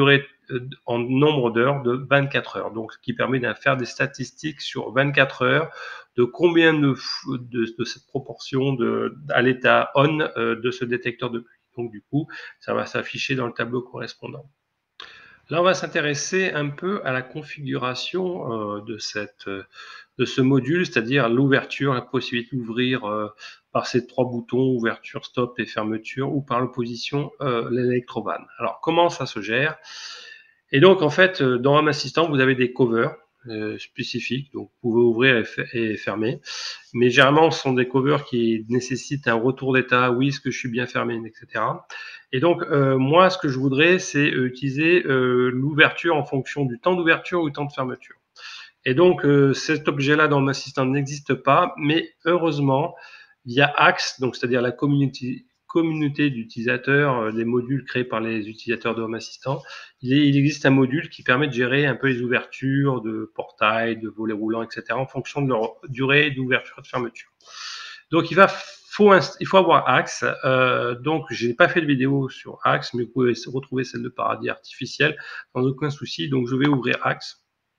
euh, en nombre d'heures de vingt-quatre heures. Donc, ce qui permet de faire des statistiques sur vingt-quatre heures de combien de, de, de cette proportion de, à l'état on euh, de ce détecteur de pluie. Donc, du coup, ça va s'afficher dans le tableau correspondant. Là, on va s'intéresser un peu à la configuration euh, de, cette, euh, de ce module, c'est-à-dire l'ouverture, la possibilité d'ouvrir euh, par ces trois boutons, ouverture, stop et fermeture, ou par l'opposition, euh, l'électrovan. Alors, comment ça se gère? Et donc, en fait, dans Home Assistant, vous avez des covers euh, spécifiques, donc vous pouvez ouvrir et, et fermer. Mais généralement, ce sont des covers qui nécessitent un retour d'état, oui, est-ce que je suis bien fermé, et cetera. Et donc, euh, moi, ce que je voudrais, c'est utiliser euh, l'ouverture en fonction du temps d'ouverture ou du temps de fermeture. Et donc, euh, cet objet-là dans Home Assistant n'existe pas, mais heureusement, via Axe, donc c'est-à-dire la community, communauté d'utilisateurs, euh, des modules créés par les utilisateurs de Home Assistant, il, est, il existe un module qui permet de gérer un peu les ouvertures de portails, de volets roulants, et cetera, en fonction de leur durée d'ouverture et de fermeture. Donc, il va faut, il faut avoir Axe. Euh, donc, je n'ai pas fait de vidéo sur Axe, mais vous pouvez retrouver celle de Paradis Artificiel sans aucun souci. Donc, je vais ouvrir Axe.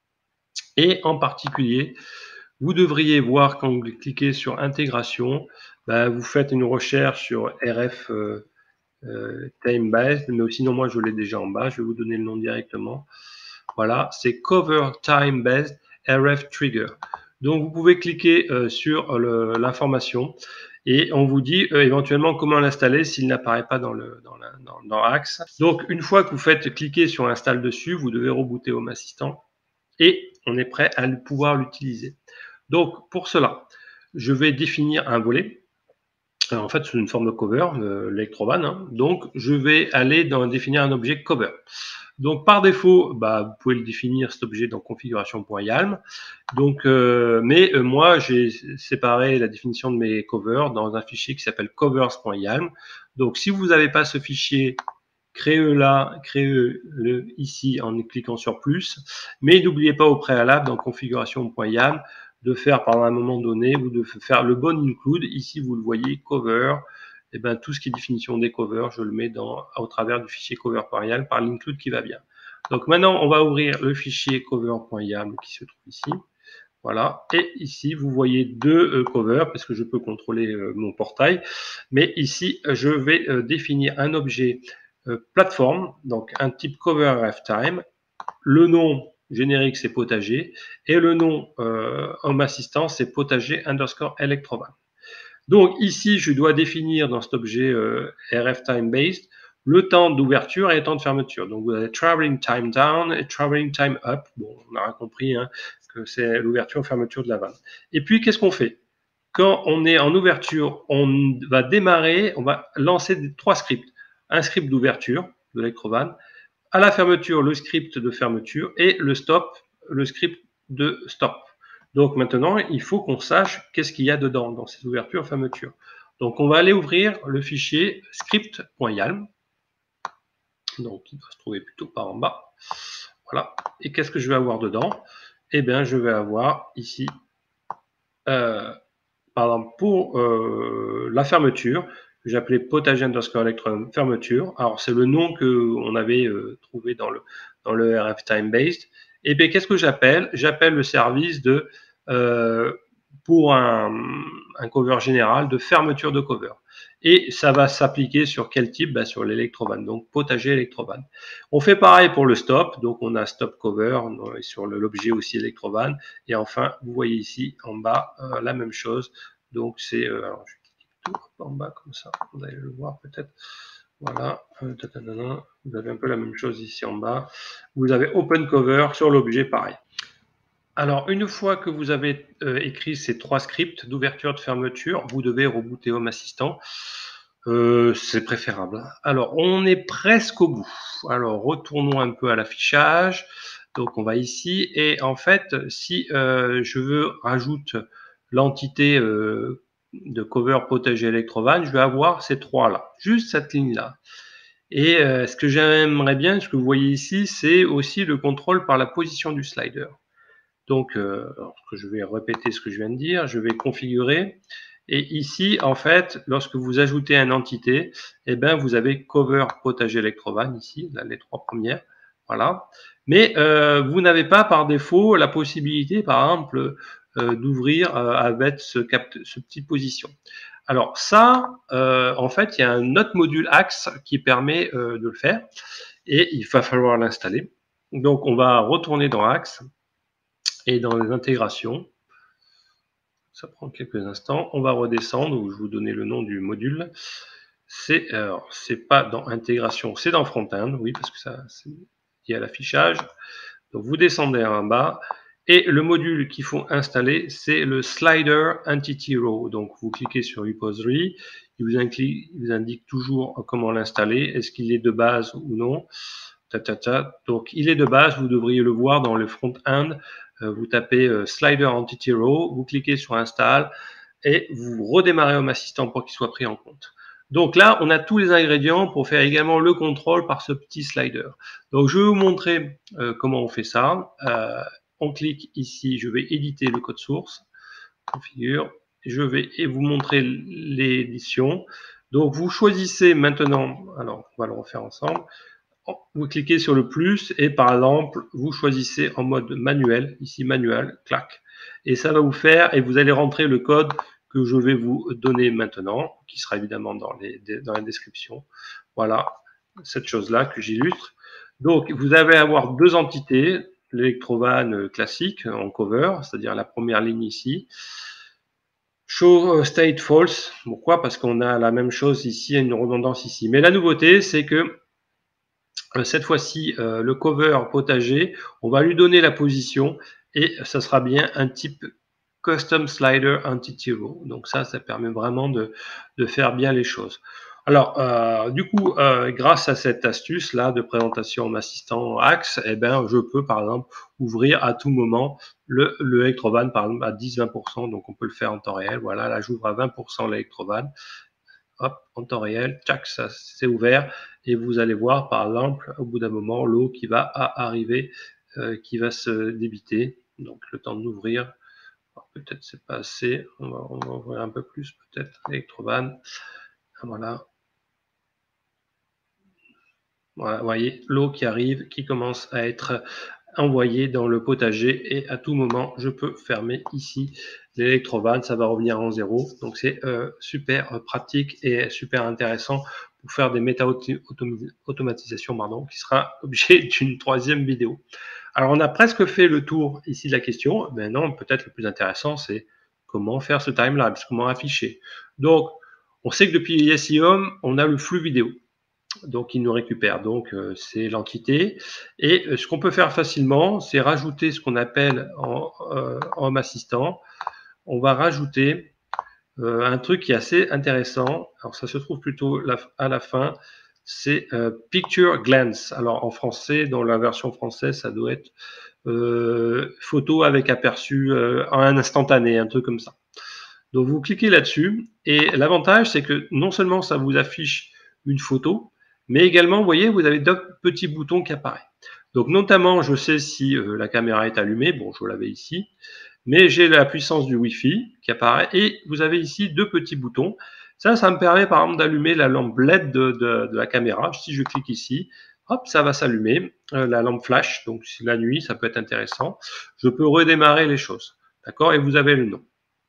Et en particulier, vous devriez voir quand vous cliquez sur intégration, bah, vous faites une recherche sur R F euh, euh, Time Based, mais sinon moi je l'ai déjà en bas, je vais vous donner le nom directement. Voilà, c'est Cover Time Based R F Trigger. Donc vous pouvez cliquer euh, sur l'information et on vous dit euh, éventuellement comment l'installer s'il n'apparaît pas dans, le, dans, la, dans, dans Axe. Donc une fois que vous faites cliquer sur Install dessus, vous devez rebooter Home Assistant et on est prêt à pouvoir l'utiliser. Donc, pour cela, je vais définir un volet. Alors, en fait, c'est une forme de cover, euh, l'électrovan. Hein. Donc, je vais aller dans définir un objet cover. Donc, par défaut, bah, vous pouvez le définir, cet objet, dans configuration.yalm. Donc, euh, mais euh, moi, j'ai séparé la définition de mes covers dans un fichier qui s'appelle covers.yalm. Donc, si vous n'avez pas ce fichier, créez-le là, créez-le ici en cliquant sur plus. Mais n'oubliez pas au préalable, dans configuration.yalm, de faire par un moment donné ou de faire le bon include. Ici, vous le voyez, cover. Et ben, tout ce qui est définition des covers, je le mets dans, au travers du fichier cover.yaml par l'include qui va bien. Donc maintenant, on va ouvrir le fichier cover.yaml qui se trouve ici. Voilà. Et ici, vous voyez deux euh, covers parce que je peux contrôler euh, mon portail. Mais ici, je vais euh, définir un objet euh, plateforme, donc un type cover rftime. Le nom générique, c'est potager. Et le nom euh, Home Assistant, c'est potager underscore electrovan. Donc ici, je dois définir dans cet objet euh, rftime based le temps d'ouverture et le temps de fermeture. Donc vous avez traveling time down et traveling time up. Bon, on aura compris hein, que c'est l'ouverture et fermeture de la vanne. Et puis, qu'est-ce qu'on fait? Quand on est en ouverture, on va démarrer, on va lancer trois scripts. Un script d'ouverture de l'électrovan, à la fermeture, le script de fermeture et le stop, le script de stop. Donc maintenant, il faut qu'on sache qu'est-ce qu'il y a dedans, dans ces ouvertures et fermetures. Donc on va aller ouvrir le fichier script.yalm. Donc il doit se trouver plutôt par en bas. Voilà. Et qu'est-ce que je vais avoir dedans? Eh bien, je vais avoir ici, euh, par exemple, pour euh, la fermeture, j'ai appelé potager underscore electron fermeture. Alors, c'est le nom qu'on avait euh, trouvé dans le, dans le rftime based. Et bien, qu'est-ce que j'appelle? J'appelle le service de, euh, pour un, un cover général, de fermeture de cover. Et ça va s'appliquer sur quel type? Ben, sur l'électrovan, donc potager électrovan. On fait pareil pour le stop, donc on a stop cover, et sur l'objet aussi électrovan. Et enfin, vous voyez ici en bas euh, la même chose. Donc c'est, euh, alors je clique tout en bas comme ça, vous allez le voir peut-être. Voilà, euh, vous avez un peu la même chose ici en bas. Vous avez open cover sur l'objet pareil. Alors une fois que vous avez euh, écrit ces trois scripts d'ouverture de fermeture, vous devez rebooter Home Assistant. Euh, c'est préférable. Alors on est presque au bout. Alors retournons un peu à l'affichage. Donc on va ici et en fait si euh, je veux rajouter l'entité euh, de cover potager électrovan, je vais avoir ces trois là, juste cette ligne là. Et euh, ce que j'aimerais bien, ce que vous voyez ici, c'est aussi le contrôle par la position du slider. Donc euh, je vais répéter ce que je viens de dire, je vais configurer. Et ici, en fait, lorsque vous ajoutez une entité, eh ben, vous avez cover potager électrovan ici, là, les trois premières. Voilà. Mais euh, vous n'avez pas par défaut la possibilité, par exemple, euh, d'ouvrir euh, avec ce, capte, ce petit position. Alors ça, euh, en fait, il y a un autre module Axe qui permet euh, de le faire et il va falloir l'installer. Donc on va retourner dans Axe et dans les intégrations. Ça prend quelques instants. On va redescendre, où je vous donner le nom du module. C'est alors c'est pas dans intégration, c'est dans front-end, oui, parce que ça c'est lié à l'affichage. Donc vous descendez en bas et le module qu'il faut installer, c'est le Slider Entity Row. Donc vous cliquez sur Repository, il vous indique, il vous indique toujours comment l'installer, est-ce qu'il est de base ou non. Ta, ta, ta. Donc il est de base, vous devriez le voir dans le front-end. Euh, vous tapez euh, Slider Entity Row, vous cliquez sur Install et vous redémarrez Home Assistant pour qu'il soit pris en compte. Donc là, on a tous les ingrédients pour faire également le contrôle par ce petit slider. Donc je vais vous montrer euh, comment on fait ça. Euh, on clique ici, je vais éditer le code source, configure, je vais vous montrer l'édition. Donc vous choisissez maintenant, alors on va le refaire ensemble, vous cliquez sur le plus et par exemple, vous choisissez en mode manuel, ici manuel, clac, et ça va vous faire, et vous allez rentrer le code que je vais vous donner maintenant, qui sera évidemment dans, les, dans la description. Voilà, cette chose-là que j'illustre. Donc, vous allez avoir deux entités, l'électrovan classique en cover, c'est-à-dire la première ligne ici. Show state false. Pourquoi? Parce qu'on a la même chose ici et une redondance ici. Mais la nouveauté, c'est que cette fois-ci, euh, le cover potager, on va lui donner la position et ça sera bien un type Custom Slider Entity Row. Donc ça, ça permet vraiment de, de faire bien les choses. Alors, euh, du coup, euh, grâce à cette astuce-là de présentation assistant Axe, eh ben, je peux, par exemple, ouvrir à tout moment le, le Electrovan, par exemple, à dix à vingt pour cent. Donc, on peut le faire en temps réel. Voilà, là, j'ouvre à vingt pour cent l'Electrovan. Hop, en temps réel, tchac, ça c'est ouvert et vous allez voir par exemple au bout d'un moment l'eau qui va arriver, euh, qui va se débiter, donc le temps d'ouvrir, peut-être c'est pas assez, on va, on va ouvrir un peu plus peut-être Electrovan, voilà. Voilà, vous voyez l'eau qui arrive, qui commence à être envoyée dans le potager et à tout moment je peux fermer ici l'électrovan, ça va revenir en zéro. Donc c'est euh, super euh, pratique et super intéressant pour faire des méta-automatisations, pardon, qui sera objet d'une troisième vidéo. Alors on a presque fait le tour ici de la question. Maintenant peut-être le plus intéressant c'est comment faire ce timelapse, comment afficher. Donc on sait que depuis YesiHome on a le flux vidéo. Donc, il nous récupère. Donc, euh, c'est l'entité. Et euh, ce qu'on peut faire facilement, c'est rajouter ce qu'on appelle en, euh, en Home Assistant. On va rajouter euh, un truc qui est assez intéressant. Alors, ça se trouve plutôt la, à la fin. C'est euh, Picture Glance. Alors, en français, dans la version française, ça doit être euh, photo avec aperçu euh, en un instantané, un truc comme ça. Donc, vous cliquez là-dessus. Et l'avantage, c'est que non seulement ça vous affiche une photo, mais également, vous voyez, vous avez d'autres petits boutons qui apparaissent. Donc, notamment, je sais si euh, la caméra est allumée. Bon, je l'avais ici. Mais j'ai la puissance du Wi-Fi qui apparaît. Et vous avez ici deux petits boutons. Ça, ça me permet, par exemple, d'allumer la lampe L E D de, de, de la caméra. Si je clique ici, hop, ça va s'allumer. Euh, la lampe flash, donc c'est la nuit, ça peut être intéressant. Je peux redémarrer les choses. D'accord? Et vous avez le nom.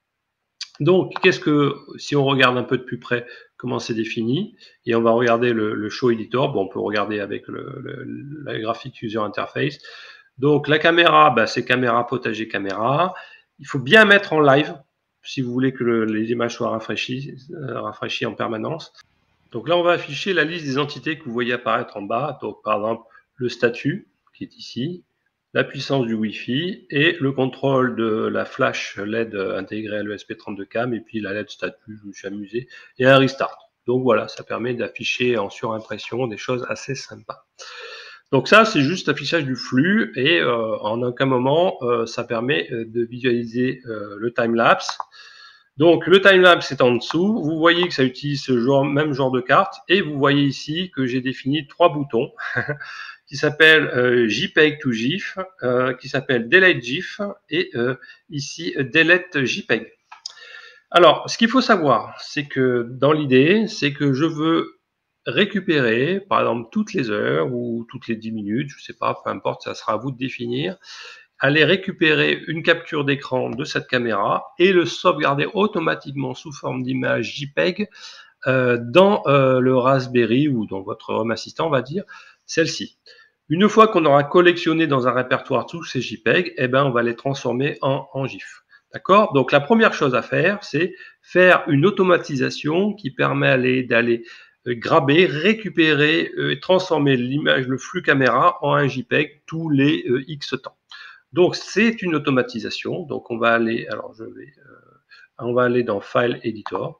Donc, qu'est-ce que, si on regarde un peu de plus près, comment c'est défini, et on va regarder le, le Show Editor, bon, on peut regarder avec le, le, la graphique User Interface. Donc, la caméra, bah, c'est caméra potager caméra. Il faut bien mettre en live, si vous voulez que le, les images soient rafraîchies, euh, rafraîchies en permanence. Donc là, on va afficher la liste des entités que vous voyez apparaître en bas. Donc, par exemple, le statut, qui est ici, la puissance du Wi-Fi et le contrôle de la flash L E D intégrée à l'E S P trente-deux cam et puis la L E D statut, je me suis amusé, et un restart. Donc voilà, ça permet d'afficher en surimpression des choses assez sympas. Donc ça, c'est juste l'affichage du flux et euh, en aucun moment, euh, ça permet de visualiser euh, le timelapse. Donc le timelapse est en dessous, vous voyez que ça utilise ce genre, même genre de carte et vous voyez ici que j'ai défini trois boutons qui s'appellent euh, JPEG to GIF, euh, qui s'appelle Delete GIF et euh, ici Delete JPEG. Alors ce qu'il faut savoir, c'est que dans l'idée, c'est que je veux récupérer, par exemple, toutes les heures ou toutes les dix minutes, je ne sais pas, peu importe, ça sera à vous de définir, aller récupérer une capture d'écran de cette caméra et le sauvegarder automatiquement sous forme d'image JPEG euh, dans euh, le Raspberry ou dans votre Home Assistant, on va dire, celle-ci. Une fois qu'on aura collectionné dans un répertoire tous ces JPEG, eh ben, on va les transformer en, en GIF. D'accord? Donc la première chose à faire, c'est faire une automatisation qui permet d'aller euh, graber, récupérer et euh, transformer l'image, le flux caméra en un JPEG tous les euh, X temps. Donc c'est une automatisation. Donc on va aller, alors je vais, euh, on va aller dans File Editor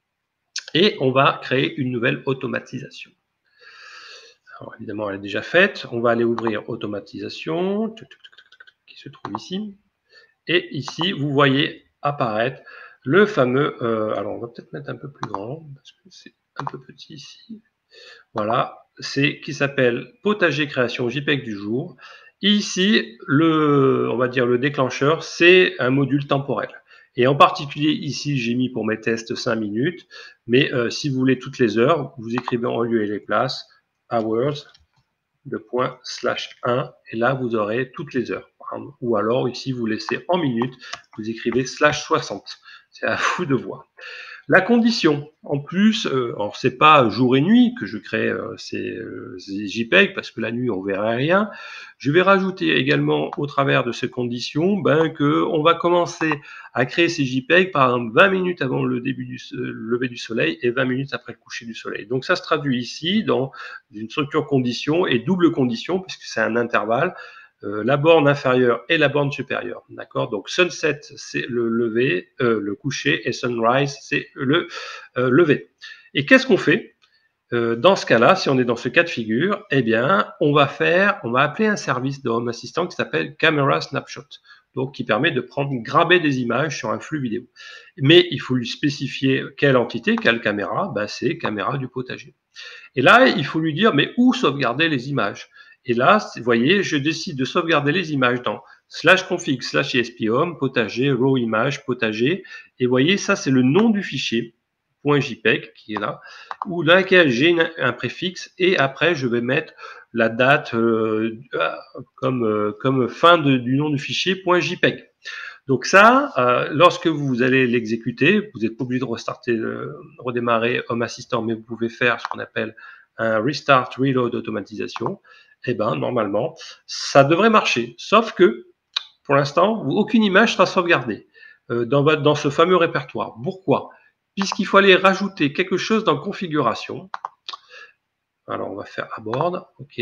et on va créer une nouvelle automatisation. Alors évidemment elle est déjà faite. On va aller ouvrir automatisation qui se trouve ici. Et ici, vous voyez apparaître le fameux... Euh, alors, on va peut-être mettre un peu plus grand, parce que c'est un peu petit ici. Voilà, c'est qui s'appelle Potager création JPEG du jour. Ici, le, on va dire le déclencheur, c'est un module temporel. Et en particulier, ici, j'ai mis pour mes tests cinq minutes. Mais euh, si vous voulez toutes les heures, vous écrivez en lieu et les places hours, de point slash un, et là, vous aurez toutes les heures. Ou alors, ici, vous laissez en minutes, vous écrivez slash soixante. C'est à vous de voir. La condition, en plus, euh, alors c'est pas jour et nuit que je crée euh, ces, euh, ces JPEG, parce que la nuit, on verra rien. Je vais rajouter également, au travers de ces conditions, ben, que on va commencer à créer ces JPEG, par exemple, vingt minutes avant le début du euh, lever du soleil et vingt minutes après le coucher du soleil. Donc ça se traduit ici dans une structure condition et double condition, puisque c'est un intervalle. Euh, la borne inférieure et la borne supérieure, d'accord. Donc sunset c'est le lever, euh, le coucher, et sunrise c'est le euh, lever. Et qu'est-ce qu'on fait euh, dans ce cas-là, si on est dans ce cas de figure? Eh bien, on va faire, on va appeler un service de Home Assistant qui s'appelle Camera Snapshot, donc qui permet de prendre, graber des images sur un flux vidéo. Mais il faut lui spécifier quelle entité, quelle caméra. Ben, c'est caméra du potager. Et là, il faut lui dire, mais où sauvegarder les images? Et là, vous voyez, je décide de sauvegarder les images dans slash config slash espom, potager, raw image, potager. Et vous voyez, ça, c'est le nom du fichier, .jpeg, qui est là, où dans lequel j'ai un préfixe. Et après, je vais mettre la date euh, comme, euh, comme fin de, du nom du fichier, .jpeg. Donc ça, euh, lorsque vous allez l'exécuter, vous n'êtes pas obligé de restarter, euh, redémarrer Home Assistant, mais vous pouvez faire ce qu'on appelle un Restart Reload automatisation. Et ben normalement, ça devrait marcher. Sauf que, pour l'instant, aucune image sera sauvegardée euh, dans, votre, dans ce fameux répertoire. Pourquoi? Puisqu'il faut aller rajouter quelque chose dans configuration. Alors on va faire abort, ok.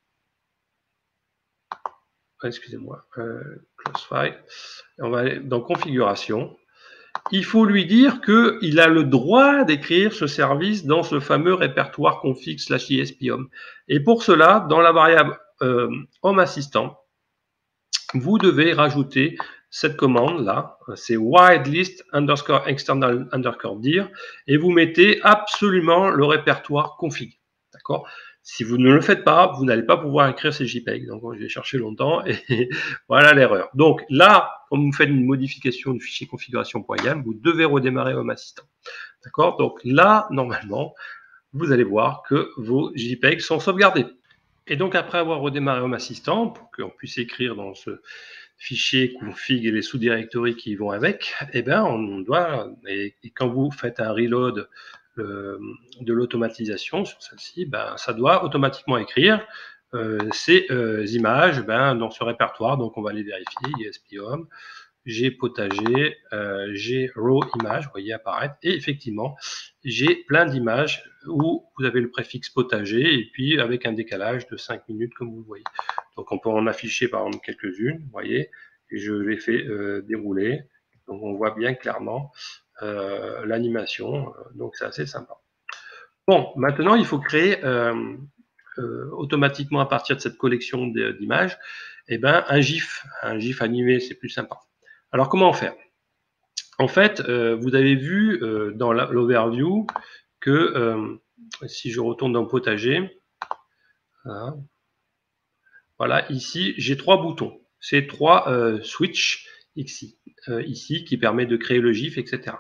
Excusez-moi, euh, close file. On va aller dans configuration. Il faut lui dire qu'il a le droit d'écrire ce service dans ce fameux répertoire config slash espom. Et pour cela, dans la variable euh, Home Assistant, vous devez rajouter cette commande là, c'est whitelist underscore external underscore dir, et vous mettez absolument le répertoire config. D'accord? Si vous ne le faites pas, vous n'allez pas pouvoir écrire ces JPEG. Donc, je vais chercher longtemps et voilà l'erreur. Donc là, quand vous faites une modification du fichier configuration.yam, vous devez redémarrer Home Assistant. D'accord? Donc là, normalement, vous allez voir que vos JPEG sont sauvegardés. Et donc, après avoir redémarré Home Assistant, pour qu'on puisse écrire dans ce fichier config et les sous-directories qui vont avec, eh bien, on doit, et, et quand vous faites un reload euh, de l'automatisation sur celle-ci, ben, ça doit automatiquement écrire euh, ces euh, images ben, dans ce répertoire. Donc, on va les vérifier, espom, j'ai potager, euh, j'ai raw image, vous voyez apparaître, et effectivement, j'ai plein d'images où vous avez le préfixe potager, et puis avec un décalage de cinq minutes, comme vous le voyez. Donc on peut en afficher par exemple quelques-unes, vous voyez, et je les fais euh, dérouler, donc on voit bien clairement euh, l'animation, donc c'est assez sympa. Bon, maintenant il faut créer euh, euh, automatiquement à partir de cette collection d'images, eh ben, un GIF, un GIF animé, c'est plus sympa. Alors, comment faire? En fait, euh, vous avez vu euh, dans l'overview que euh, si je retourne dans Potager, voilà, voilà ici, j'ai trois boutons. C'est trois euh, switches ici, euh, ici qui permettent de créer le GIF, et cetera.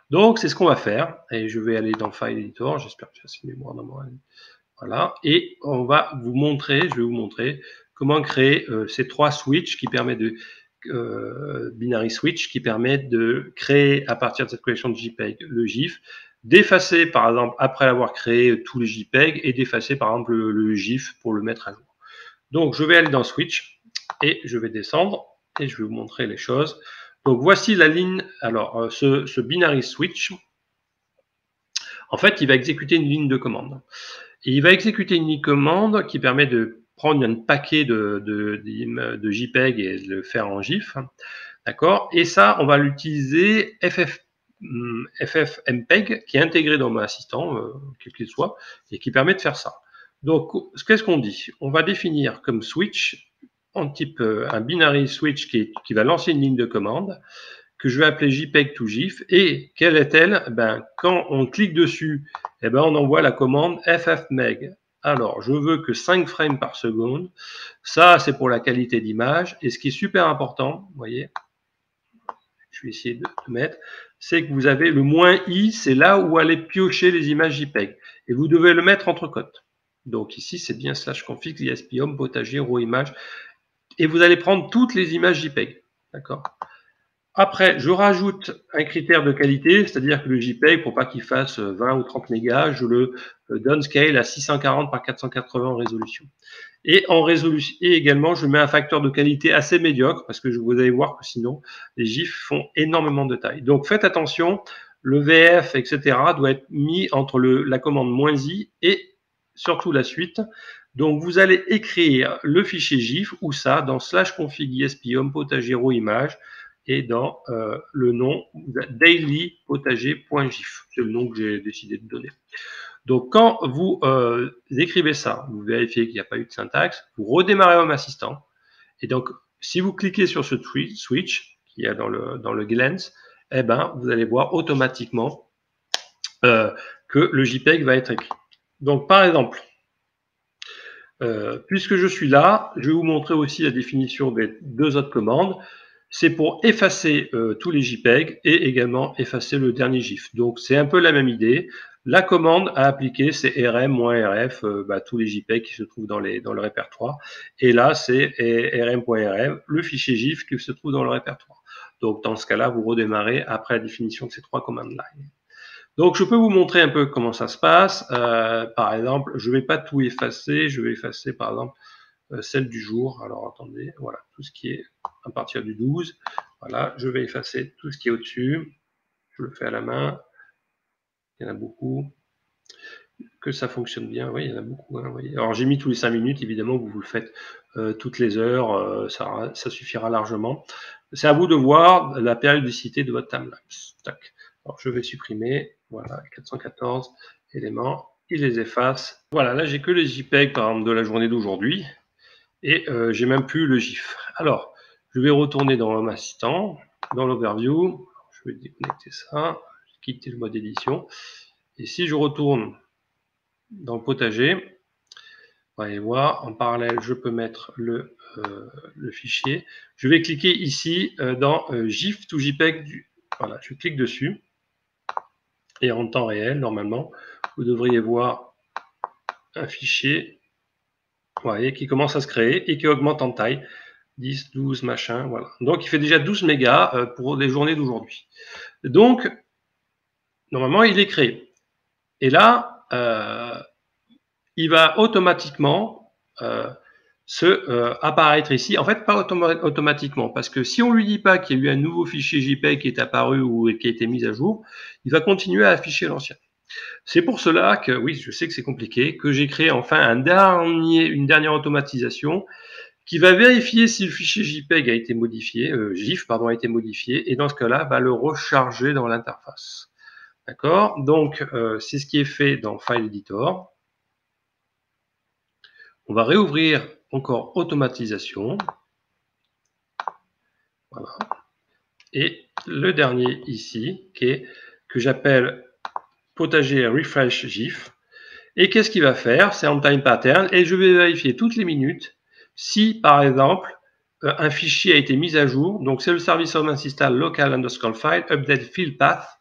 Donc, c'est ce qu'on va faire. Et je vais aller dans File Editor. J'espère que j'ai assez de mémoire dans mon... Voilà. Et on va vous montrer, je vais vous montrer comment créer euh, ces trois switches qui permettent de... Euh, binary switch qui permet de créer à partir de cette collection de JPEG le GIF, d'effacer par exemple après l'avoir créé tous les JPEG et d'effacer par exemple le, le GIF pour le mettre à jour. Donc je vais aller dans switch et je vais descendre et je vais vous montrer les choses. Donc voici la ligne, alors ce, ce binary switch, en fait il va exécuter une ligne de commande. Et il va exécuter une ligne de commande qui permet de prendre un paquet de, de, de, de JPEG et de le faire en GIF, d'accord. Et ça, on va l'utiliser F F, FFmpeg, qui est intégré dans mon assistant, euh, quel qu'il soit, et qui permet de faire ça. Donc, qu'est-ce qu'on dit? On va définir comme switch, en type euh, un binary switch qui, est, qui va lancer une ligne de commande, que je vais appeler JPEG to GIF. Et quelle est-elle? Ben, quand on clique dessus, eh ben, on envoie la commande ffmpeg. Alors, je veux que cinq frames par seconde. Ça, c'est pour la qualité d'image. Et ce qui est super important, vous voyez, je vais essayer de, de mettre, c'est que vous avez le moins i, c'est là où aller piocher les images JPEG. Et vous devez le mettre entre cotes. Donc ici, c'est bien slash config, isp home, potager, raw image. Et vous allez prendre toutes les images JPEG. D'accord? Après, je rajoute un critère de qualité, c'est-à-dire que le JPEG, pour pas qu'il fasse vingt ou trente mégas, je le downscale à six cent quarante par quatre cent quatre-vingts en résolution. Et en résolution, et également, je mets un facteur de qualité assez médiocre, parce que vous allez voir que sinon, les GIFs font énormément de taille. Donc, faites attention, le V F, et cetera, doit être mis entre le, la commande "-i" et surtout la suite. Donc, vous allez écrire le fichier GIF, ou ça, dans slash config isp home potager raw image, et dans euh, le nom daily potager.gif. C'est le nom que j'ai décidé de donner. Donc, quand vous euh, écrivez ça, vous vérifiez qu'il n'y a pas eu de syntaxe, vous redémarrez Home Assistant. Et donc, si vous cliquez sur ce switch qui est dans le, dans le glance, eh ben, vous allez voir automatiquement euh, que le JPEG va être écrit. Donc, par exemple, euh, puisque je suis là, je vais vous montrer aussi la définition des deux autres commandes. C'est pour effacer euh, tous les JPEG et également effacer le dernier GIF. Donc, c'est un peu la même idée. La commande à appliquer, c'est rm-rf, euh, bah, tous les JPEG qui se trouvent dans, les, dans le répertoire. Et là, c'est rm.rf, le fichier GIF qui se trouve dans le répertoire. Donc, dans ce cas-là, vous redémarrez après la définition de ces trois commandes line. Donc, je peux vous montrer un peu comment ça se passe. Euh, par exemple, je ne vais pas tout effacer. Je vais effacer, par exemple, euh, celle du jour. Alors, attendez, voilà, tout ce qui est à partir du douze. Voilà, je vais effacer tout ce qui est au-dessus. Je le fais à la main. Il y en a beaucoup. Que ça fonctionne bien, oui, il y en a beaucoup. Hein, oui. Alors, j'ai mis tous les cinq minutes, évidemment, vous vous le faites euh, toutes les heures, euh, ça, ça suffira largement. C'est à vous de voir la périodicité de votre timelapse. Tac. Alors, je vais supprimer, voilà, quatre cent quatorze éléments, il les efface. Voilà, là, j'ai que les JPEG, par exemple, de la journée d'aujourd'hui, et euh, j'ai même plus le GIF. Alors, je vais retourner dans Home Assistant, dans l'Overview, je vais déconnecter ça, quitter le mode édition, et si je retourne dans le potager, vous allez voir, en parallèle, je peux mettre le, euh, le fichier. Je vais cliquer ici euh, dans euh, GIF to JPEG. Du... Voilà, je clique dessus. Et en temps réel, normalement, vous devriez voir un fichier, vous voyez, qui commence à se créer et qui augmente en taille. dix, douze, machin, voilà. Donc, il fait déjà douze mégas euh, pour les journées d'aujourd'hui. Donc, normalement, il est créé. Et là, euh, il va automatiquement euh, se euh, apparaître ici. En fait, pas autom automatiquement, parce que si on lui dit pas qu'il y a eu un nouveau fichier JPEG qui est apparu ou qui a été mis à jour, il va continuer à afficher l'ancien. C'est pour cela que, oui, je sais que c'est compliqué, que j'ai créé enfin un dernier, une dernière automatisation qui va vérifier si le fichier JPEG a été modifié, euh, GIF pardon, a été modifié, et dans ce cas-là, va le recharger dans l'interface. D'accord? Donc, euh, c'est ce qui est fait dans File Editor. On va réouvrir encore automatisation. Voilà. Et le dernier ici, qui est, que j'appelle potager refresh GIF. Et qu'est-ce qu'il va faire? C'est en time pattern. Et je vais vérifier toutes les minutes si, par exemple, un fichier a été mis à jour. Donc, c'est le service home assistant local underscore file update field path.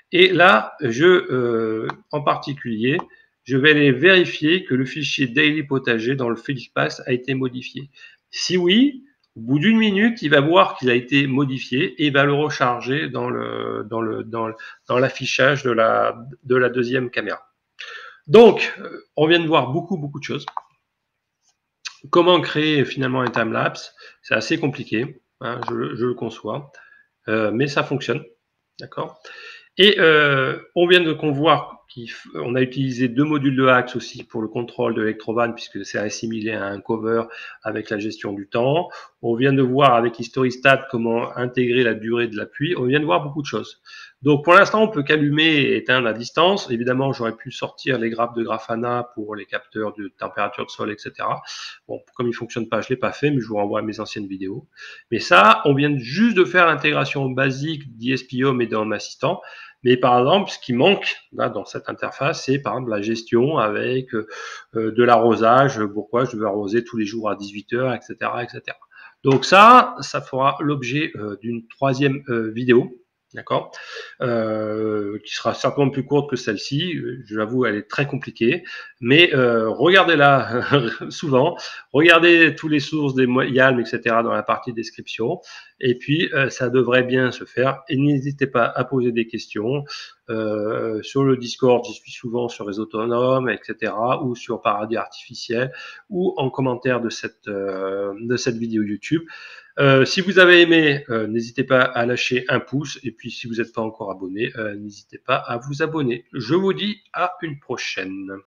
Et là, je, euh, en particulier, je vais aller vérifier que le fichier daily potager dans le FelixPath a été modifié. Si oui, au bout d'une minute, il va voir qu'il a été modifié et il va le recharger dans le dans le dans le, dans l'affichage de la de la deuxième caméra. Donc, on vient de voir beaucoup beaucoup de choses. Comment créer finalement un timelapse? C'est assez compliqué, hein, je, je le conçois, euh, mais ça fonctionne, d'accord? Et euh, on vient de voir qu'on a utilisé deux modules de Axe aussi pour le contrôle de Electrovan, puisque c'est assimilé à un cover avec la gestion du temps. On vient de voir avec Historystat comment intégrer la durée de la pluie. On vient de voir beaucoup de choses. Donc pour l'instant, on peut qu'allumer et éteindre à distance. Évidemment, j'aurais pu sortir les grappes de Grafana pour les capteurs de température de sol, et cetera. Bon, comme il ne fonctionne pas, je ne l'ai pas fait, mais je vous renvoie à mes anciennes vidéos. Mais ça, on vient juste de faire l'intégration basique d'I S P Home et d'Home Assistant. Mais par exemple, ce qui manque là dans cette interface, c'est par exemple la gestion avec euh, de l'arrosage, pourquoi je devais arroser tous les jours à dix-huit heures, et cetera, et cetera. Donc ça, ça fera l'objet euh, d'une troisième euh, vidéo, d'accord, euh, qui sera certainement plus courte que celle-ci. Je l'avoue, elle est très compliquée, mais euh, regardez-la souvent, regardez tous les sources des YALM, et cetera dans la partie description, et puis euh, ça devrait bien se faire. Et n'hésitez pas à poser des questions. Euh, sur le Discord, j'y suis souvent sur les autonomes, et cetera, ou sur Paradis Artificiel, ou en commentaire de cette, euh, de cette vidéo YouTube. Euh, si vous avez aimé, euh, n'hésitez pas à lâcher un pouce. Et puis, si vous n'êtes pas encore abonné, euh, n'hésitez pas à vous abonner. Je vous dis à une prochaine.